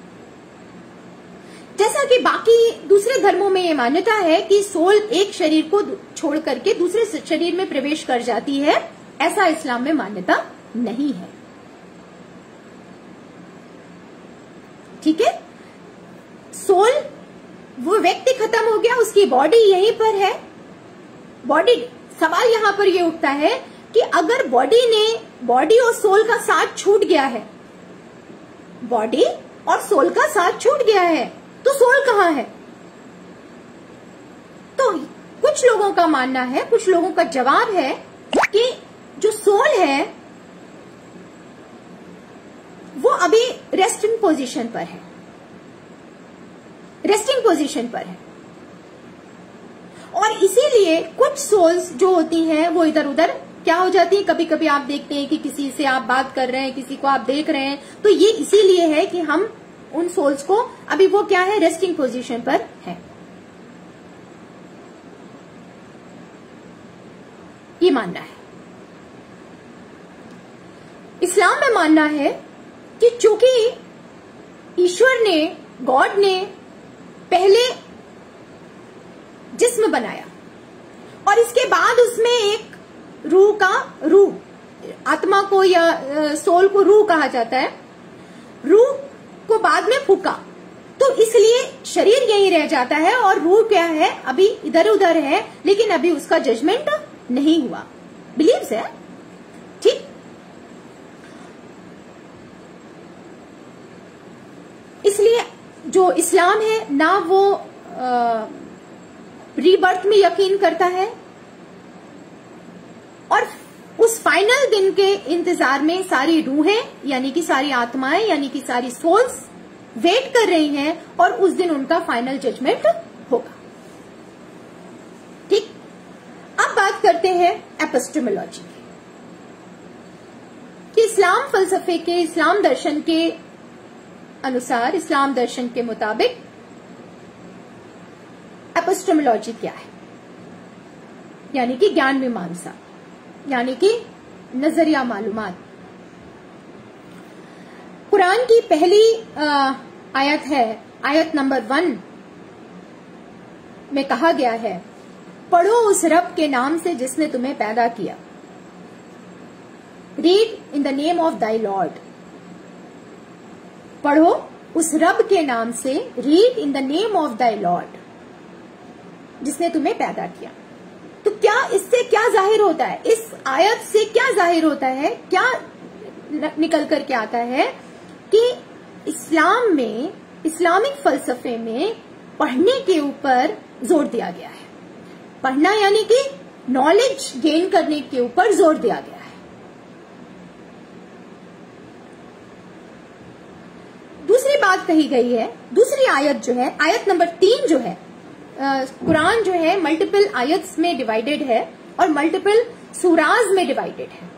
जैसा कि बाकी दूसरे धर्मों में ये मान्यता है कि सोल एक शरीर को छोड़ करके दूसरे शरीर में प्रवेश कर जाती है, ऐसा इस्लाम में मान्यता नहीं है। ठीक है, सोल, वो व्यक्ति खत्म हो गया, उसकी बॉडी यहीं पर है, बॉडी, सवाल यहां पर ये उठता है कि अगर बॉडी ने, बॉडी और सोल का साथ छूट गया है, बॉडी और सोल का साथ छूट गया है, तो सोल कहां है? तो कुछ लोगों का मानना है, कुछ लोगों का जवाब है कि जो सोल है वो अभी रेस्टिंग पोजीशन पर है, रेस्टिंग पोजीशन पर है, और इसीलिए कुछ सोल्स जो होती हैं वो इधर उधर क्या हो जाती है। कभी कभी आप देखते हैं कि किसी से आप बात कर रहे हैं, किसी को आप देख रहे हैं, तो ये इसीलिए है कि हम उन सोल्स को, अभी वो क्या है, रेस्टिंग पोजीशन पर है। ये मानना है। इस्लाम में मानना है कि चूंकि ईश्वर ने, गॉड ने पहले जिस्म बनाया और इसके बाद उसमें एक रूह का, रूह, आत्मा को या सोल को रूह कहा जाता है, रूह को बाद में फूका, तो इसलिए शरीर यहीं रह जाता है और रूह क्या है, अभी इधर उधर है, लेकिन अभी उसका जजमेंट नहीं हुआ। बिलीव्स है, ठीक। इसलिए जो इस्लाम है ना वो रीबर्थ में यकीन करता है, और उस फाइनल दिन के इंतजार में सारी रूहें, यानी कि सारी आत्माएं, यानी कि सारी सोल्स वेट कर रही हैं, और उस दिन उनका फाइनल जजमेंट होगा। ठीक, अब बात करते हैं एपिस्टेमोलॉजी की, कि इस्लाम फलसफे के, इस्लाम दर्शन के अनुसार, इस्लाम दर्शन के मुताबिक एपिस्टेमोलॉजी क्या है, यानी कि ज्ञान मीमांसा, यानी कि नजरिया मालूमात। कुरान की पहली आ, आयत है, आयत नंबर वन में कहा गया है, पढ़ो उस रब के नाम से जिसने तुम्हें पैदा किया। Read in the name of thy lord. पढ़ो उस रब के नाम से, read in the name of thy lord, जिसने तुम्हें पैदा किया। तो क्या इससे क्या जाहिर होता है, इस आयत से क्या जाहिर होता है, क्या निकल कर के आता है कि इस्लाम में, इस्लामिक फलसफे में पढ़ने के ऊपर जोर दिया गया है। पढ़ना यानी कि नॉलेज गेन करने के ऊपर जोर दिया गया है। दूसरी बात कही गई है, दूसरी आयत जो है, आयत नंबर तीन जो है, कुरान जो है मल्टीपल आयत्स में डिवाइडेड है और मल्टीपल सूराज में डिवाइडेड है।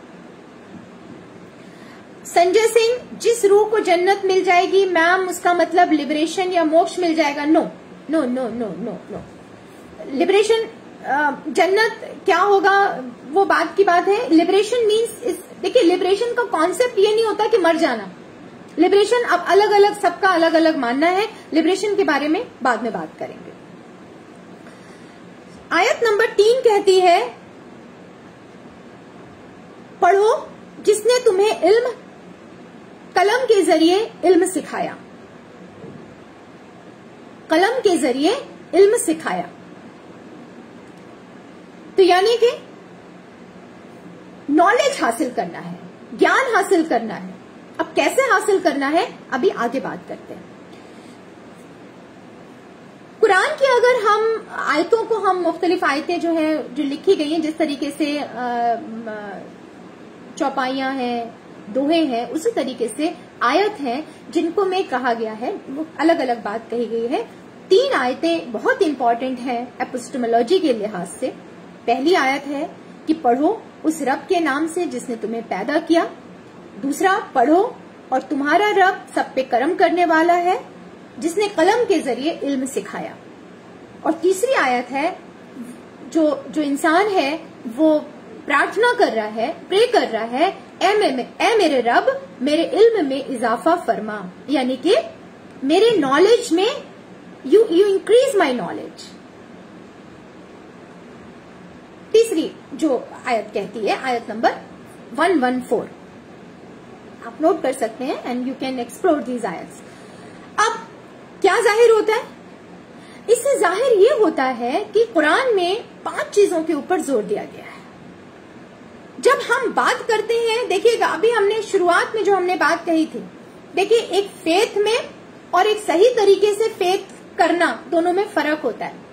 संजय सिंह, जिस रूह को जन्नत मिल जाएगी मैम, उसका मतलब लिबरेशन या मोक्ष मिल जाएगा? No no no no no no. Liberation, जन्नत क्या होगा वो बात की बात है। लिबरेशन मीन्स, देखिए लिबरेशन का कॉन्सेप्ट ये नहीं होता कि मर जाना। लिबरेशन अब अलग अलग, सबका अलग अलग मानना है, लिबरेशन के बारे में बाद में बात करेंगे। आयत नंबर तीन कहती है, पढ़ो जिसने तुम्हें इल्म, कलम के जरिए इल्म सिखाया, कलम के जरिए इल्म सिखाया। तो यानी कि नॉलेज हासिल करना है, ज्ञान हासिल करना है। अब कैसे हासिल करना है अभी आगे बात करते हैं। कुरान की अगर हम आयतों को, हम मुख्तलिफ आयतें जो है, जो लिखी गई हैं, जिस तरीके से चौपाइयां हैं, दोहे हैं, उसी तरीके से आयत हैं जिनको में कहा गया है, वो अलग अलग बात कही गई है। तीन आयतें बहुत इंपॉर्टेंट हैं एपिस्टेमोलॉजी के लिहाज से। पहली आयत है कि पढ़ो उस रब के नाम से जिसने तुम्हें पैदा किया। दूसरा, पढ़ो और तुम्हारा रब सब पे करम करने वाला है जिसने कलम के जरिए इल्म सिखाया। और तीसरी आयत है, जो जो इंसान है वो प्रार्थना कर रहा है, प्रे कर रहा है, ए, मे, ए मेरे रब मेरे इल्म में इजाफा फरमा, यानी कि मेरे नॉलेज में you you increase my knowledge. तीसरी जो आयत कहती है, आयत नंबर वन वन फोर, आप नोट कर सकते हैं and you can explore these आयत्स। अब क्या जाहिर होता है? इससे जाहिर ये होता है कि कुरान में पांच चीजों के ऊपर जोर दिया गया है। जब हम बात करते हैं, देखिएगा अभी हमने शुरुआत में जो हमने बात कही थी, देखिए एक फेथ में और एक सही तरीके से फेथ करना, दोनों में फर्क होता है।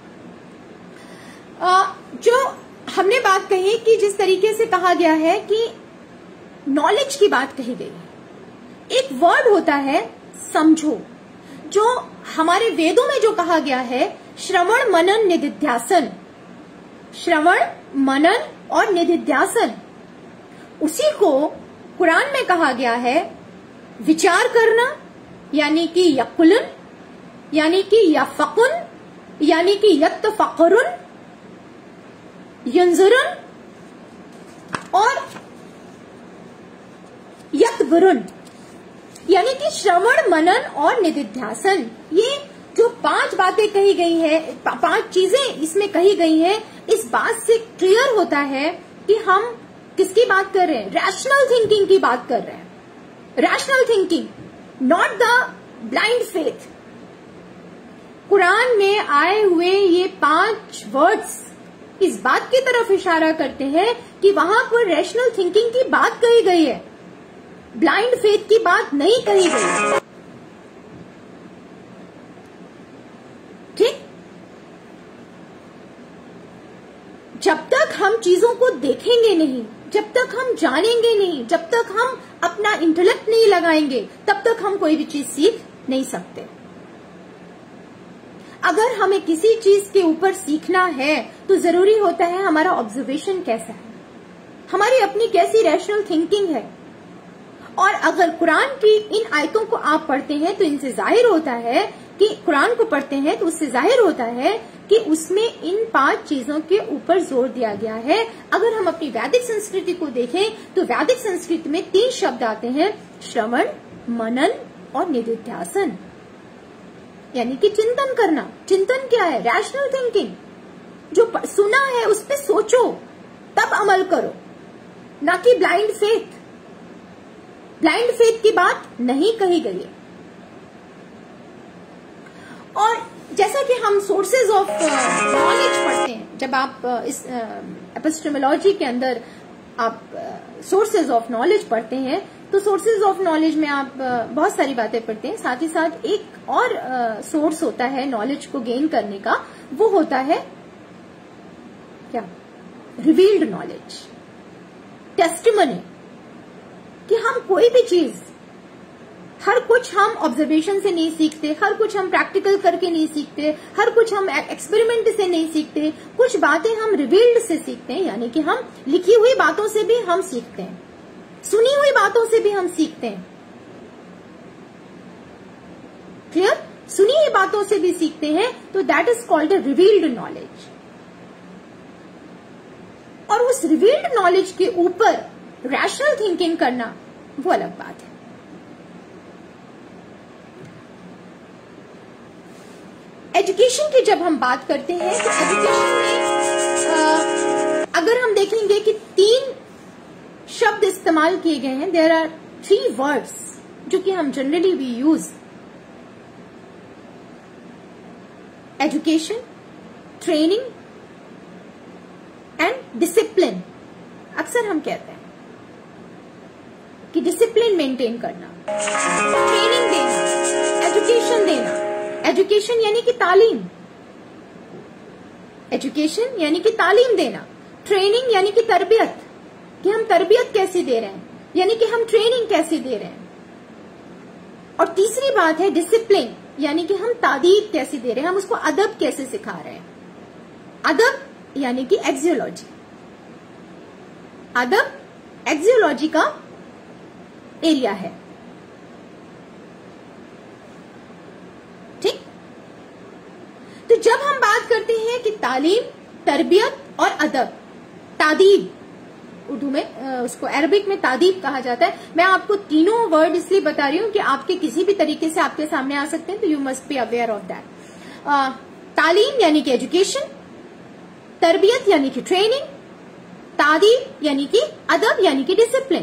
आ, जो हमने बात कही कि जिस तरीके से कहा गया है कि नॉलेज की बात कही गई है, एक वर्ड होता है समझो, जो हमारे वेदों में जो कहा गया है श्रवण मनन निधिध्यासन, श्रवण मनन और निधिध्यासन, उसी को कुरान में कहा गया है विचार करना, यानी कि यकुलन, यानी कि यफकुन, यानी कि यत्तफक्रुन, यंजुरुन और यतबरुन, यानी कि श्रवण मनन और निधिध्यासन। ये जो पांच बातें कही गई है, पांच चीजें इसमें कही गई हैं, इस बात से क्लियर होता है कि हम किसकी बात कर रहे हैं? रैशनल थिंकिंग की बात कर रहे हैं। Rational thinking, not the blind faith. Quran में आए हुए ये पांच वर्ड्स इस बात की तरफ इशारा करते हैं कि वहां पर रैशनल थिंकिंग की बात कही गई है, ब्लाइंड फेथ की बात नहीं कही गई। ठीक? जब तक हम चीजों को देखेंगे नहीं, जब तक हम जानेंगे नहीं, जब तक हम अपना इंटेलेक्ट नहीं लगाएंगे, तब तक हम कोई भी चीज सीख नहीं सकते। अगर हमें किसी चीज के ऊपर सीखना है तो जरूरी होता है हमारा ऑब्जर्वेशन कैसा है, हमारी अपनी कैसी रैशनल थिंकिंग है। और अगर कुरान की इन आयतों को आप पढ़ते हैं तो इनसे जाहिर होता है कि कुरान को पढ़ते हैं तो उससे जाहिर होता है कि उसमें इन पांच चीजों के ऊपर जोर दिया गया है। अगर हम अपनी वैदिक संस्कृति को देखें तो वैदिक संस्कृति में तीन शब्द आते हैं, श्रवण, मनन और निधिध्यासन, यानी कि चिंतन करना। चिंतन क्या है? Rational thinking. जो सुना है उस पर सोचो, तब अमल करो, ना कि ब्लाइंड फेथ। ब्लाइंड फेथ की बात नहीं कही गई है। और जैसा कि हम सोर्सेज ऑफ नॉलेज पढ़ते हैं, जब आप uh, इस एपिस्टेमोलॉजी uh, के अंदर आप सोर्सेज ऑफ नॉलेज पढ़ते हैं तो सोर्सेज ऑफ नॉलेज में आप uh, बहुत सारी बातें पढ़ते हैं। साथ ही साथ एक और सोर्स uh, होता है नॉलेज को गेन करने का, वो होता है क्या? Revealed knowledge, testimony. कि हम कोई भी चीज, हर कुछ हम ऑब्जर्वेशन से नहीं सीखते, हर कुछ हम प्रैक्टिकल करके नहीं सीखते, हर कुछ हम एक्सपेरिमेंट से नहीं सीखते, कुछ बातें हम रिवील्ड से सीखते हैं, यानी कि हम लिखी हुई बातों से भी हम सीखते हैं, सुनी हुई बातों से भी हम सीखते हैं। क्लियर? सुनी हुई बातों से भी सीखते हैं, तो that is called a revealed knowledge. और उस रिवील्ड नॉलेज के ऊपर रैशनल थिंकिंग करना वो अलग बात है। एजुकेशन की जब हम बात करते हैं तो एजुकेशन में आ, अगर हम देखेंगे कि तीन शब्द इस्तेमाल किए गए हैं, देयर आर थ्री वर्ड्स जो कि हम generally we use, education, training and discipline. अक्सर हम कहते हैं कि डिसिप्लिन मेंटेन करना, ट्रेनिंग देना, एजुकेशन देना। एजुकेशन यानी कि तालीम, एजुकेशन यानी कि तालीम देना, ट्रेनिंग यानी कि तरबियत, कि हम तरबियत कैसे दे रहे हैं, यानी कि हम ट्रेनिंग कैसे दे रहे हैं। और तीसरी बात है डिसिप्लिन, यानी कि हम तादीब कैसे दे रहे हैं, हम उसको अदब कैसे सिखा रहे हैं। अदब यानी कि एक्सियोलॉजी, अदब एक्सियोलॉजी का एरिया है। ठीक, तो जब हम बात करते हैं कि तालीम, तरबियत और अदब, तादीब उर्दू में, उसको अरबिक में तादीब कहा जाता है। मैं आपको तीनों वर्ड इसलिए बता रही हूं कि आपके किसी भी तरीके से आपके सामने आ सकते हैं, तो you must be aware of that. तालीम यानी कि एजुकेशन, तरबियत यानी कि ट्रेनिंग, तादीब यानी कि अदब यानी कि डिसिप्लिन।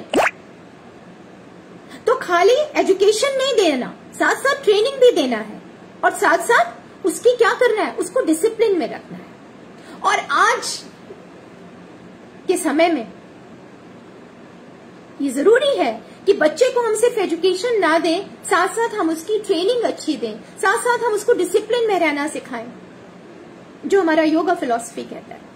तो खाली एजुकेशन नहीं देना, साथ साथ ट्रेनिंग भी देना है और साथ साथ उसकी क्या करना है, उसको डिसिप्लिन में रखना है। और आज के समय में ये जरूरी है कि बच्चे को हम सिर्फ एजुकेशन ना दें, साथ साथ हम उसकी ट्रेनिंग अच्छी दें, साथ साथ हम उसको डिसिप्लिन में रहना सिखाएं, जो हमारा योगा फिलॉसफी कहता है।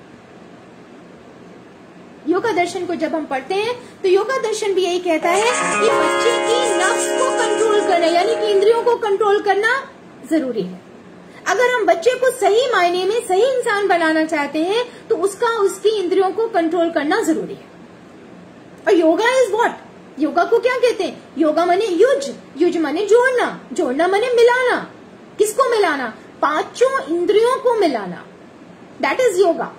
योगा दर्शन को जब हम पढ़ते हैं तो योगा दर्शन भी यही कहता है कि बच्चे की नफ्स को कंट्रोल करना, यानी कि इंद्रियों को कंट्रोल करना जरूरी है। अगर हम बच्चे को सही मायने में सही इंसान बनाना चाहते हैं तो उसका उसकी इंद्रियों को कंट्रोल करना जरूरी है। और योगा इज व्हाट, योगा को क्या कहते हैं, योगा माने युज, युज माने जोड़ना, जोड़ना माने मिलाना। किसको मिलाना, पांचों इंद्रियों को मिलाना, दैट इज योगा।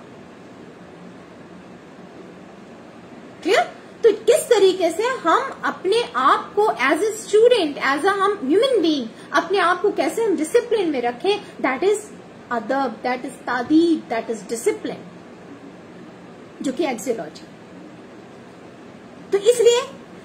क्लियर? तो किस तरीके से हम अपने आप को as a student, as a हम ह्यूमन बीइंग, अपने आप को कैसे हम डिसिप्लिन में रखें, दैट इज अदब, दैट इज तादीब, दैट इज डिसिप्लिन, जो कि एक्सियोलॉजी। तो इसलिए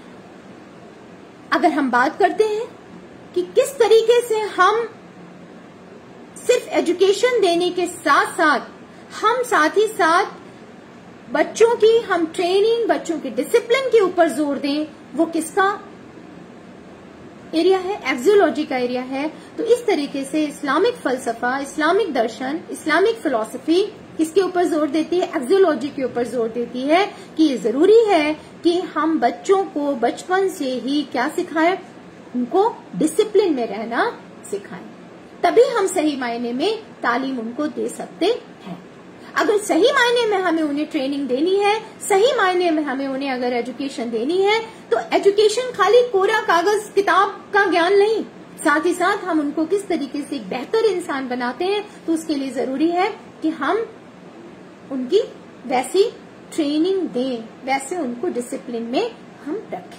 अगर हम बात करते हैं कि किस तरीके से हम सिर्फ एजुकेशन देने के साथ साथ हम साथ ही साथ बच्चों की हम ट्रेनिंग, बच्चों के डिसिप्लिन के ऊपर जोर दें, वो किसका एरिया है, एक्सियोलॉजी का एरिया है। तो इस तरीके से इस्लामिक फलसफा, इस्लामिक दर्शन, इस्लामिक फिलॉसफी किसके ऊपर जोर देती है, एक्सियोलॉजी के ऊपर जोर देती है कि ये जरूरी है कि हम बच्चों को बचपन से ही क्या सिखाएं, उनको डिसिप्लिन में रहना सिखाएं, तभी हम सही मायने में तालीम उनको दे सकते हैं। अगर सही मायने में हमें उन्हें ट्रेनिंग देनी है, सही मायने में हमें उन्हें अगर एजुकेशन देनी है, तो एजुकेशन खाली कोरा कागज किताब का ज्ञान नहीं, साथ ही साथ हम उनको किस तरीके से एक बेहतर इंसान बनाते हैं, तो उसके लिए जरूरी है कि हम उनकी वैसी ट्रेनिंग दें, वैसे उनको डिसिप्लिन में हम रखें।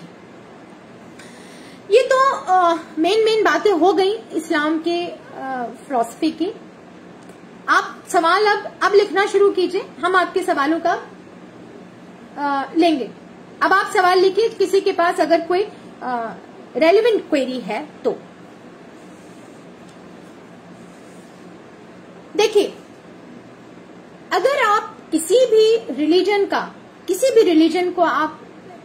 ये तो मेन मेन बातें हो गई इस्लाम के फिलॉसफी की। आप सवाल अब अब लिखना शुरू कीजिए, हम आपके सवालों का आ, लेंगे। अब आप सवाल लिखिए, किसी के पास अगर कोई रेलेवेंट क्वेरी है तो। देखिए, अगर आप किसी भी रिलीजन का, किसी भी रिलीजन को आप,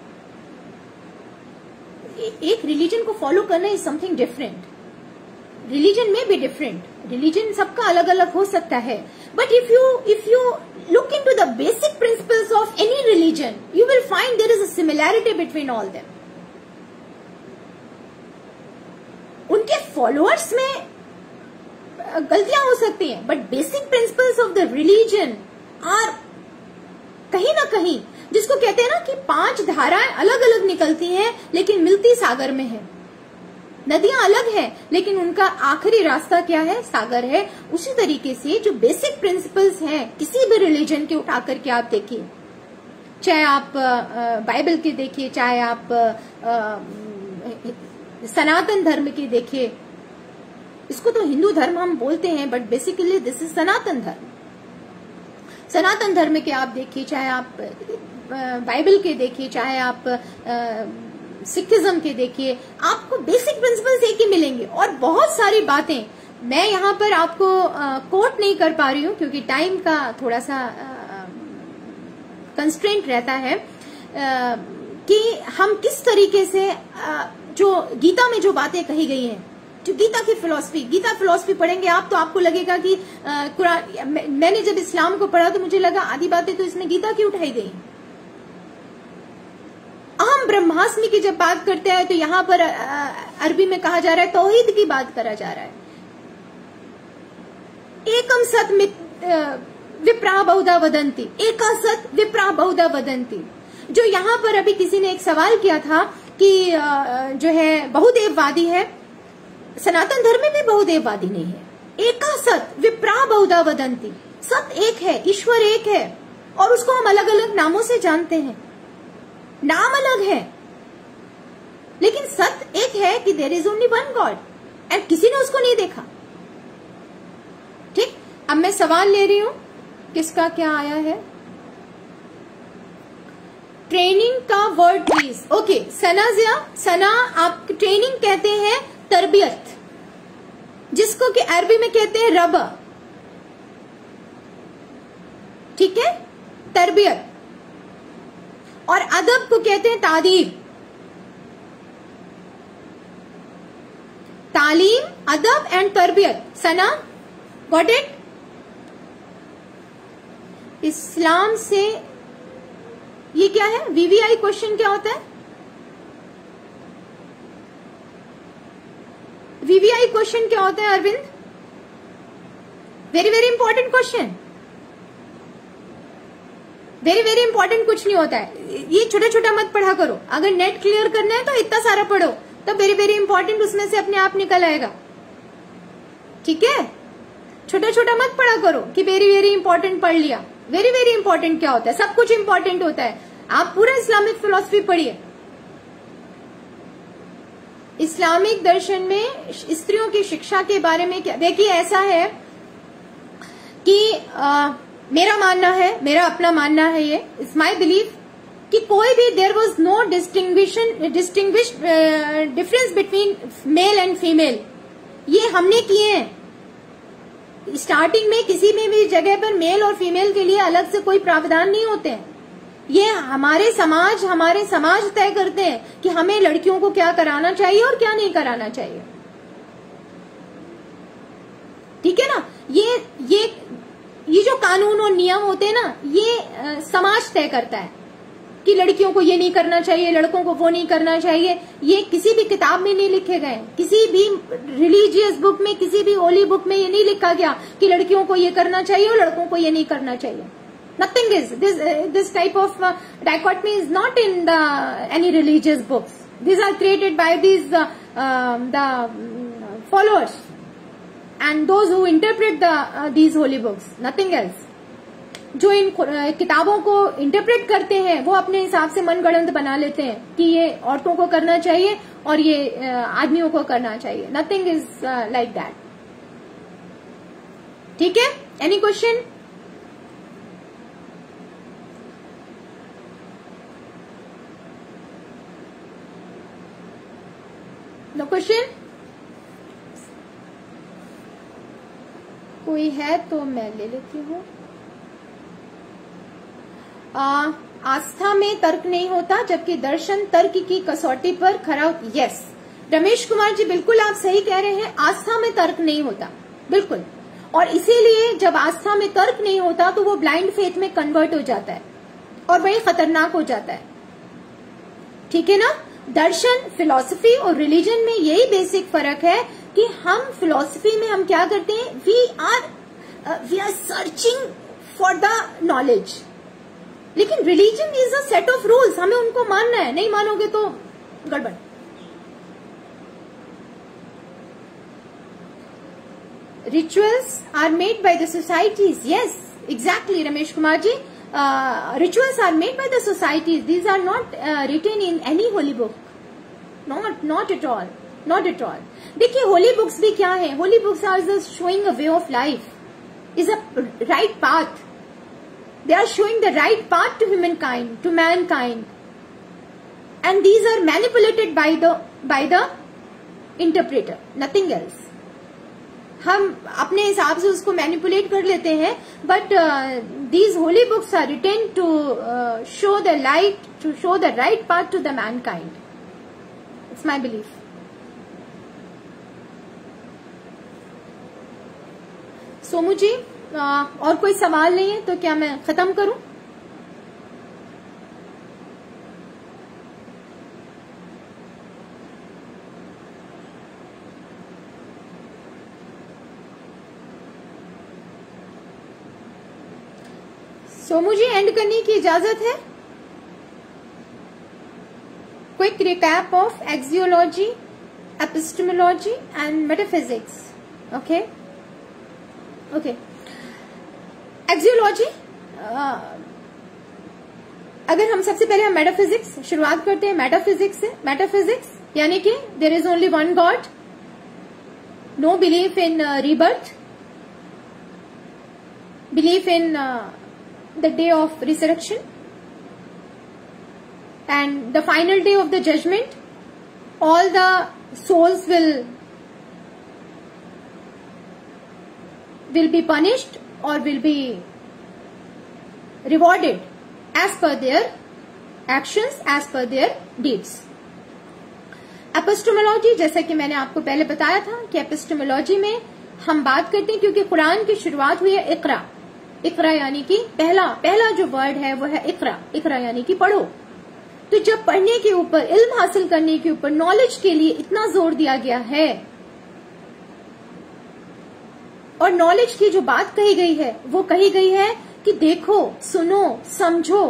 एक रिलीजन को फॉलो करना इज समथिंग डिफरेंट, रिलीजन में भी डिफरेंट, रिलीजन सबका अलग अलग हो सकता है, but if you if you look into the basic principles of any religion, you will find there is a similarity between all them. उनके फॉलोअर्स में गलतियां हो सकती हैं, but basic principles of the religion are कहीं ना कहीं, जिसको कहते हैं ना कि पांच धाराएं अलग अलग निकलती हैं लेकिन मिलती सागर में है। नदियां अलग हैं लेकिन उनका आखिरी रास्ता क्या है, सागर है। उसी तरीके से जो बेसिक प्रिंसिपल्स हैं किसी भी रिलीजन के उठा करके आप देखिए, चाहे आप बाइबल के देखिए, चाहे आप सनातन धर्म के देखिए, इसको तो हिंदू धर्म हम बोलते हैं but basically this is Sanatan Dharma. Sanatan धर्म के आप देखिए, चाहे आप बाइबल के देखिए, चाहे आप सिखिज्म के देखिए, आपको बेसिक प्रिंसिपल्स एक ही मिलेंगे। और बहुत सारी बातें मैं यहाँ पर आपको कोट नहीं कर पा रही हूँ क्योंकि टाइम का थोड़ा सा कंस्ट्रेंट रहता है, आ, कि हम किस तरीके से आ, जो गीता में जो बातें कही गई हैं, जो गीता की फिलॉसफी, गीता फिलॉसफी पढ़ेंगे आप तो आपको लगेगा कि कुरान, मैंने जब इस्लाम को पढ़ा तो मुझे लगा आधी बातें तो इसमें गीता की उठाई गई। अहम ब्रह्मास्मि की जब बात करते हैं तो यहाँ पर अरबी में कहा जा रहा है तौहीद की बात करा जा रहा है। एकम सत विप्रा बहुधा वदंती, एका सत विप्रा बहुधा वदंती। जो यहाँ पर अभी किसी ने एक सवाल किया था की जो है बहुदेववादी है, सनातन धर्म में भी बहुदेववादी नहीं है। एका सत विप्रा बहुधा वदंती, सत एक है, ईश्वर एक है, और उसको हम अलग अलग नामों से जानते हैं, नाम अलग है, लेकिन सत एक है कि there is only one God, and किसी ने उसको नहीं देखा। ठीक, अब मैं सवाल ले रही हूं, किसका क्या आया है? ट्रेनिंग का word please. Okay, Sana Zia, Sana आप ट्रेनिंग कहते हैं तरबियत, जिसको कि अरबी में कहते हैं रब, ठीक है, तरबियत, और अदब को कहते हैं तादीब, तालीम, अदब एंड तरबियत। सना, गॉट इट? इस्लाम से ये क्या है? वीवीआई क्वेश्चन क्या होता है? वीवीआई क्वेश्चन क्या होता है Arvind? Very very important question, very very important कुछ नहीं होता है, ये छोटा छोटा मत पढ़ा करो। अगर नेट क्लियर करना है तो इतना सारा पढ़ो, तो वेरी वेरी इंपॉर्टेंट उसमें से अपने आप निकल आएगा, ठीक है? छोटा छोटा मत पढ़ा करो कि वेरी वेरी इंपॉर्टेंट पढ़ लिया। वेरी वेरी इंपॉर्टेंट क्या होता है? सब कुछ इंपॉर्टेंट होता है। आप पूरा इस्लामिक फिलॉसफी पढ़िए। इस्लामिक दर्शन में स्त्रियों की शिक्षा के बारे में क्या, देखिए ऐसा है कि आ, मेरा मानना है, मेरा अपना मानना है, ये इट्स माई बिलीफ कि कोई भी there was no distinction distinguish difference between male and female, ये हमने किए हैं। स्टार्टिंग में किसी में भी जगह पर मेल और फीमेल के लिए अलग से कोई प्रावधान नहीं होते हैं, ये हमारे समाज हमारे समाज तय करते हैं कि हमें लड़कियों को क्या कराना चाहिए और क्या नहीं कराना चाहिए, ठीक है ना? ये ये ये जो कानून और नियम होते हैं ना, ये आ, समाज तय करता है कि लड़कियों को ये नहीं करना चाहिए, लड़कों को वो नहीं करना चाहिए। ये किसी भी किताब में नहीं लिखे गए, किसी भी रिलीजियस बुक में, किसी भी होली बुक में ये नहीं लिखा गया कि लड़कियों को ये करना चाहिए और लड़कों को ये नहीं करना चाहिए। Nothing is this uh, this type of uh, dichotomy is not in the any religious books. These are created by these uh, uh, the um, followers and those who interpret the uh, these holy books. Nothing else. जो इन uh, किताबों को interpret करते हैं वो अपने हिसाब से मनगढ़ंत बना लेते हैं कि ये औरतों को करना चाहिए और ये uh, आदमियों को करना चाहिए। Nothing is uh, like that. ठीक है? Any question? No question? कोई है तो मैं ले लेती हूँ। आस्था में तर्क नहीं होता जबकि दर्शन तर्क की कसौटी पर खरा। यस रमेश कुमार जी, बिल्कुल आप सही कह रहे हैं, आस्था में तर्क नहीं होता, बिल्कुल। और इसीलिए जब आस्था में तर्क नहीं होता तो वो ब्लाइंड फेथ में कन्वर्ट हो जाता है और वही खतरनाक हो जाता है, ठीक है ना? दर्शन, फिलॉसफी और रिलीजन में यही बेसिक फर्क है कि हम फिलॉसफी में हम क्या करते हैं, we are we are searching for the knowledge, लेकिन religion is a set of rules, हमें उनको मानना है, नहीं मानोगे तो गड़बड़। Rituals are made by the societies. Yes exactly Ramesh Kumar ji, Uh, rituals are made by the societies. These are not uh, written in any holy book. Not, not at all. Not at all. देखिए holy books भी क्या है? Holy books are just showing a way of life. Is a right path. They are showing the right path to humankind, to mankind. And these are manipulated by the by the interpreter. Nothing else. हम अपने हिसाब से उसको manipulate कर लेते हैं, but these holy books are written to show the light, to show the right path to the mankind. It's my belief. Somu ji, uh, और कोई सवाल नहीं है तो क्या मैं खत्म करूं? सोमू जी, एंड करने की इजाजत है? quick recap of axiology, epistemology and metaphysics. Okay, okay. Axiology, uh, अगर हम सबसे पहले हम मेटाफिजिक्स शुरुआत करते हैं मेटाफिजिक्स से. मेटाफिजिक्स यानी कि there is only one God, no belief in rebirth, belief in the day of resurrection and the final day of the judgment. All the souls will will be punished or will be rewarded as per their actions, as per their deeds. Epistemology, जैसा कि मैंने आपको पहले बताया था कि epistemology में हम बात करते हैं, क्योंकि कुरान की शुरुआत हुई है इकरा. इकरा यानी कि पहला पहला जो वर्ड है वो है इकरा. इकरा यानी कि पढ़ो. तो जब पढ़ने के ऊपर, इल्म हासिल करने के ऊपर, नॉलेज के लिए इतना जोर दिया गया है और नॉलेज की जो बात कही गई है वो कही गई है कि देखो, सुनो, समझो.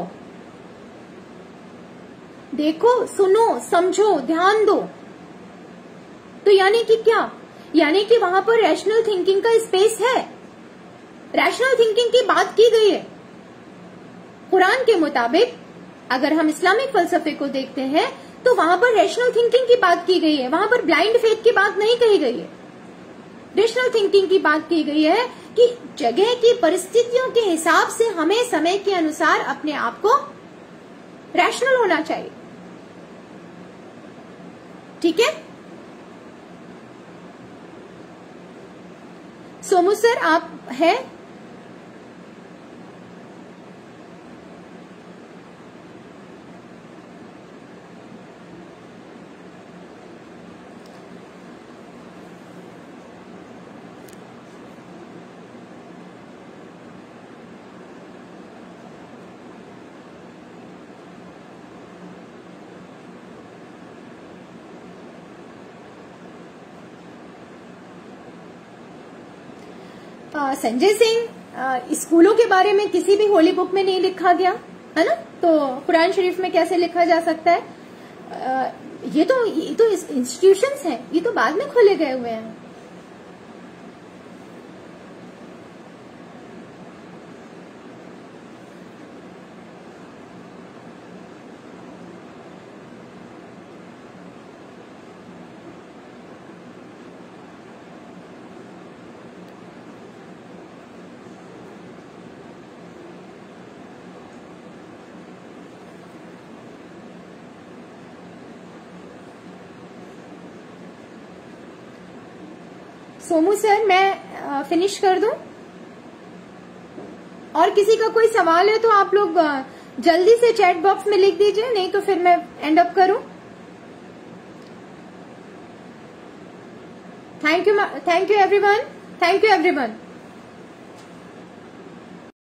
देखो, सुनो, समझो, ध्यान दो. तो यानी कि क्या? यानी कि वहां पर रैशनल थिंकिंग का स्पेस है. रैशनल थिंकिंग की बात की गई है. कुरान के मुताबिक अगर हम इस्लामिक फलसफे को देखते हैं तो वहां पर रैशनल थिंकिंग की बात की गई है. वहां पर ब्लाइंड फेथ की बात नहीं कही गई है. रैशनल थिंकिंग की बात की गई है कि जगह की परिस्थितियों के हिसाब से हमें समय के अनुसार अपने आप को रैशनल होना चाहिए. ठीक है. सोमू सर आप हैं? संजय सिंह, स्कूलों के बारे में किसी भी होली बुक में नहीं लिखा गया है ना, तो कुरान शरीफ में कैसे लिखा जा सकता है? आ, ये तो ये तो इंस्टीट्यूशंस हैं, ये तो बाद में खोले गए हुए हैं. सोमू सर, मैं फिनिश कर दूं? और किसी का कोई सवाल है तो आप लोग जल्दी से चैट बॉक्स में लिख दीजिए, नहीं तो फिर मैं एंड अप करूं. Thank you, thank you everyone, thank you everyone.